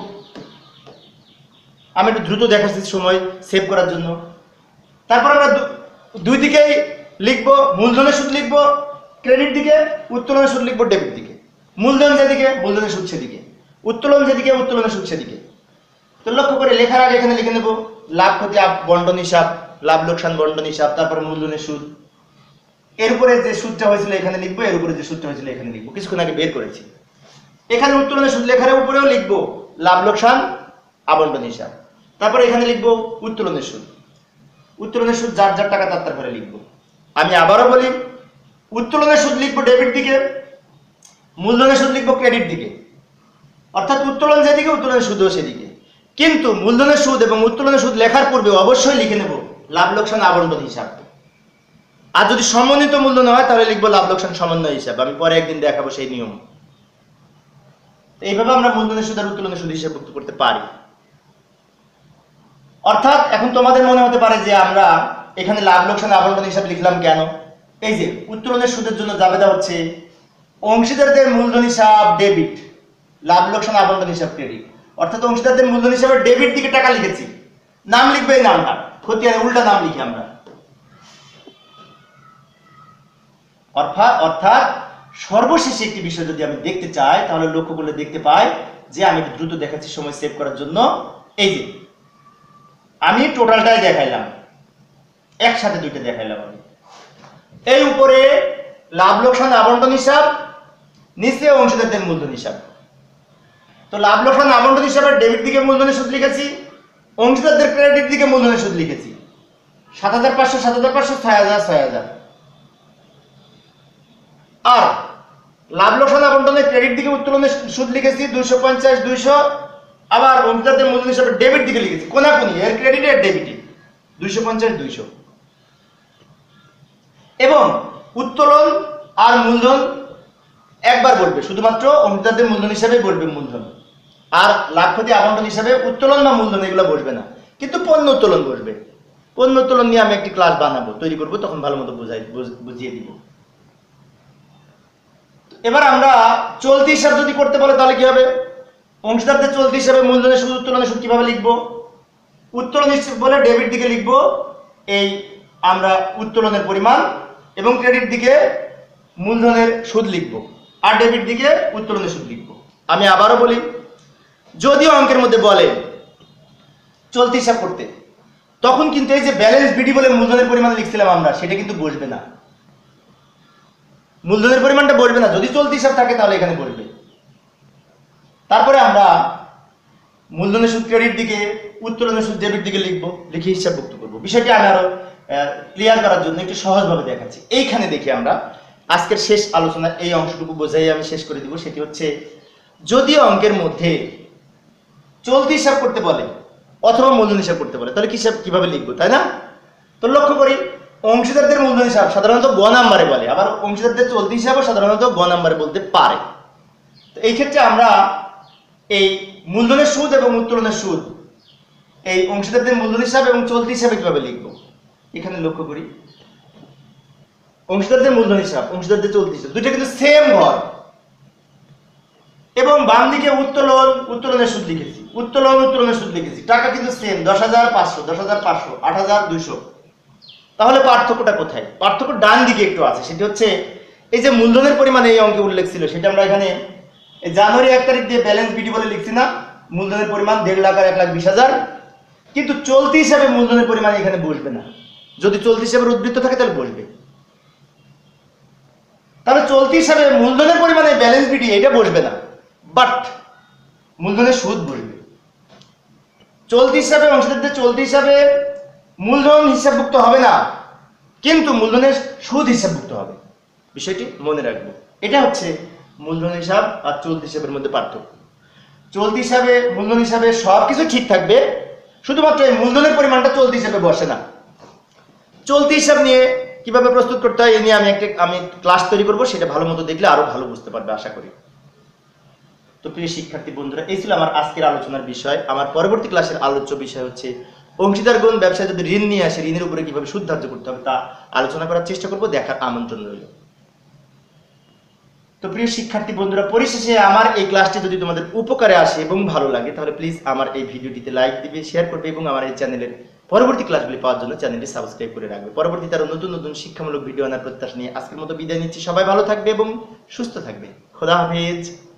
আমি একটু দ্রুত দেখাচ্ছি সময় সেভ করার জন্য। তারপর আমরা দুই দিকেই লিখবো, মূলধনের সুদ লিখবো ক্রেডিট দিকে, উত্তোলনের সুদ লিখবো ডেবিট দিকে। মূলধন যেদিকে মূলধনের সুদ সেদিকে, উত্তোলন যেদিকে উত্তোলনের সুদ সেদিকে। তো লক্ষ্য করে লেখার আগে এখানে লিখে নেব লাভ ক্ষতি বন্টন হিসাব, লাভ লোকসান বন্টন হিসাব, তারপর মূলধনের সুদ। এর উপরে যে সুদটা হয়েছিল এখানে লিখবো, এর উপরে যে সুদটা হয়েছিল এখানে লিখবো, কিছুক্ষণ আগে বের করেছি। এখানে উত্তোলনের সুদ লেখার উপরেও লিখবো লাভ লোকসান আবন্টন হিসাব। তারপর এখানে লিখবো উত্তোলনের সুদ। উত্তোলনের সুদ যার যার টাকা তার ঘরে লিখবো। আমি আবারও বলি, উত্তোলনের সুদ লিখবো ডেবিট দিকে, মূলধনের সুদ লিখবো ক্রেডিট দিকে। অর্থাৎ উত্তোলন যেদিকে উত্তোলনের সুদও সেদিকে। কিন্তু মূলধনের সুদ এবং উত্তোলনের সুদ লেখার পূর্বে অবশ্যই লিখে নেব লাভ লোকসান আবন্টন হিসাব। আর যদি সমন্বিত মূলধন হয় তাহলে লিখবো লাভ লোকসান সমন্বয় হিসাব। আমি পরে একদিন দেখাবো সেই নিয়ম। এইভাবে আমরা মূলধনের সুদ আর উত্তোলনের সুদ হিসাবভুক্ত করতে পারি। অর্থাৎ এখন তোমাদের মনে হতে পারে যে আমরা এখানে লাভ লোকসান আবন্টন হিসাব লিখলাম কেন? এই যে উত্তোলনের সুদের জন্য জাবেদা হচ্ছে অংশীদারদের মূলধন হিসাব ডেবিট, লাভ লোকসান আবন্টন হিসাব ক্রেডিট। অর্থাৎ অংশীদারদের মূলধন হিসাবে ডেবিট দিকে টাকা লিখেছি, নাম লিখবে এই নামটা, খতিয়ানে উল্টা নাম লিখি আমরা। অর্থাৎ সর্বশেষে একটি বিষয় যদি আমি দেখতে চাই তাহলে লক্ষ্য করলে দেখতে পাই যে আমি দ্রুত দেখাচ্ছি সময় সেভ করার জন্য। এই যে আমি টোটালটাই দেখাইলাম, একসাথে দুইটা দেখাইলাম আমি। এই উপরে লাভ লোকসান আবন্টন হিসাব, নিচে অংশীদারদের মূলধন হিসাব। তো লাভ লোকসান আবন্টন হিসাবে ডেবিট দিকে মূলধনের সুদ লিখেছি, অংশীদারদের ক্রেডিট দিকে মূলধনের সুদ লিখেছি ৭৫০০ ৭৫০০ ৬০০০ ৬০০০। আর লাভ লোকসান আবন্টনের ক্রেডিট দিকে উত্তোলনের সুদ লিখেছি ২৫০ ২০০। আবার অংশীদারদের মূলধন হিসাবে ডেবিট দিকে লিখেছি কোনাকুনি, এর ক্রেডিট এর ডেবিটে ২৫০ ২০০। এবং উত্তোলন আর মূলধন একবার বলবে, শুধুমাত্র অংশীদারদের মূলধন হিসাবে বলবে মূলধন। আর লাভ ক্ষতি আবন্টন হিসাবে উত্তোলন বা মূলধন এগুলো বসবে না, কিন্তু পণ্য উত্তোলন বসবে। পণ্য উত্তোলন নিয়ে আমি একটি ক্লাস বানাবো, তৈরি করবো, তখন ভালো মতো বুঝিয়ে দিব। এবার আমরা চলতি হিসাব যদি করতে বলে তাহলে কি হবে? অংশীদারদের চলতি হিসাবে মূলধনের সুদ উত্তোলনের সুদ কিভাবে লিখবো? উত্তোলন হিসাব বলে ডেবিট দিকে লিখবো এই আমরা উত্তোলনের পরিমাণ, এবং ক্রেডিট দিকে মূলধনের সুদ লিখবো, আর ডেবিট দিকে উত্তোলনের সুদ লিখবো। আমি আবারও বলি, যদিও অঙ্কের মধ্যে বলে চলতি হিসাব করতে, তখন কিন্তু এই যে ব্যালেন্স বিডি বলে মূলধনের পরিমাণ লিখছিলাম আমরা, সেটা কিন্তু বসবে না। মূলধনের পরিমাণটা বসবে না, যদি চলতি হিসাব থাকে তাহলে এখানে বসবে। তারপরে আমরা মূলধনের সুদ ক্রেডিট দিকে, উত্তোলনের সুদ ডেবিট দিকে লিখবো, লিখে হিসাবভুক্ত করবো। বিষয়টি আমি আরো ক্লিয়ার করার জন্য একটু সহজভাবে দেখাচ্ছি। এইখানে দেখি আমরা আজকের শেষ আলোচনা এই অংশটুকু বোঝাই আমি শেষ করে দিব। সেটি হচ্ছে, যদিও অঙ্কের মধ্যে চলতি হিসাব করতে বলে অথবা মূলধন হিসাব করতে বলে, তাহলে কিভাবে লিখবো, তাই না? তো লক্ষ্য করি, অংশীদারদের মূলধন হিসাব সাধারণত গ নাম্বারে বলে, আবার অংশীদারদের চলতি হিসাবও সাধারণত গ নাম্বারে বলতে পারে। তো এই ক্ষেত্রে আমরা এই মূলধনের সুদ এবং উত্তোলনের সুদ, এই অংশীদারদের মূলধন হিসাব এবং চলতি হিসাবে কিভাবে লিখবো, এখানে লক্ষ্য করি। অংশীদারদের মূলধন হিসাব, অংশীদারদের চলতি হিসাব, দুইটা কিন্তু সেম ঘর। এবং বাম দিকে উত্তোলনের সুদ লিখেছি, উত্তোলনের সুদ লিখেছি, টাকা কিন্তু সেম, ১০৫০০ ১০৫০০ ৮২০০। তাহলে পার্থক্যটা কোথায়? পার্থক্য ডান দিকে একটু আছে। সেটি হচ্ছে, এই যে মূলধনের পরিমাণ এই অঙ্কে উল্লেখ ছিল, সেটা আমরা এখানে জানুয়ারি ১ তারিখ দিয়ে ব্যালেন্স বিডি বলে লিখছি না, মূলধনের পরিমাণ ১.৫ লাখ আর ১,২০,০০০। কিন্তু চলতি হিসাবে মূলধনের পরিমাণ এখানে বসবে না। যদি চলতি হিসাবের উদ্বৃত্ত থাকে তাহলে বসবে। তাহলে চলতি হিসাবে মূলধনের পরিমাণে ব্যালেন্স বিডি এটা বসবে না, বাট মূলধনের সুদ বসবে। চলতি হিসাবে অংশীদারদের চলতি হিসাবে মূলধন হিসাবভুক্ত হবে না, কিন্তু মূলধনের সুদ হিসাবভুক্ত হবে। বিষয়টি মনে রাখবো। এটা হচ্ছে মূলধন হিসাব আর চলতি হিসাবের মধ্যে পার্থক্য। চলতি হিসাবে মূলধন হিসাবে সবকিছু ঠিক থাকবে, শুধুমাত্র এই মূলধনের পরিমাণটা চলতি হিসাবে বসে না। চলতি হিসাব নিয়ে কিভাবে প্রস্তুত করতে হয় এই নিয়ে আমি ক্লাস তৈরি করবো, সেটা ভালো মতো দেখলে আরো ভালো বুঝতে পারবে আশা করি। তো প্রিয় শিক্ষার্থী বন্ধুরা, এই ছিল আমার আজকের আলোচনার বিষয়। আমার পরবর্তী ক্লাসের আলোচ্য বিষয় হচ্ছে অংশীদারগণ ব্যবসায় যদি ঋণ নিয়ে আসে, ঋণের উপরে কিভাবে সুদ ধার্য করতে হবে তা আলোচনা করার চেষ্টা করব। দেখার আমন্ত্রণ রইল। তো প্রিয় শিক্ষার্থী বন্ধুরা, পরিশেষে আমার এই ক্লাসটি যদি তোমাদের উপকারে আসে এবং ভালো লাগে, তাহলে প্লিজ আমার এই ভিডিওটিতে লাইক দিবে, শেয়ার করবে এবং আমার এই চ্যানেলের পরবর্তী ক্লাসগুলি পাওয়ার জন্য চ্যানেলটি সাবস্ক্রাইব করে রাখবে। পরবর্তীতে আরো নতুন নতুন শিক্ষামূলক ভিডিও আনার প্রত্যাশা নিয়ে আজকের মতো বিদায় নিচ্ছি। সবাই ভালো থাকবে এবং সুস্থ থাকবে। খোদা হাফেজ।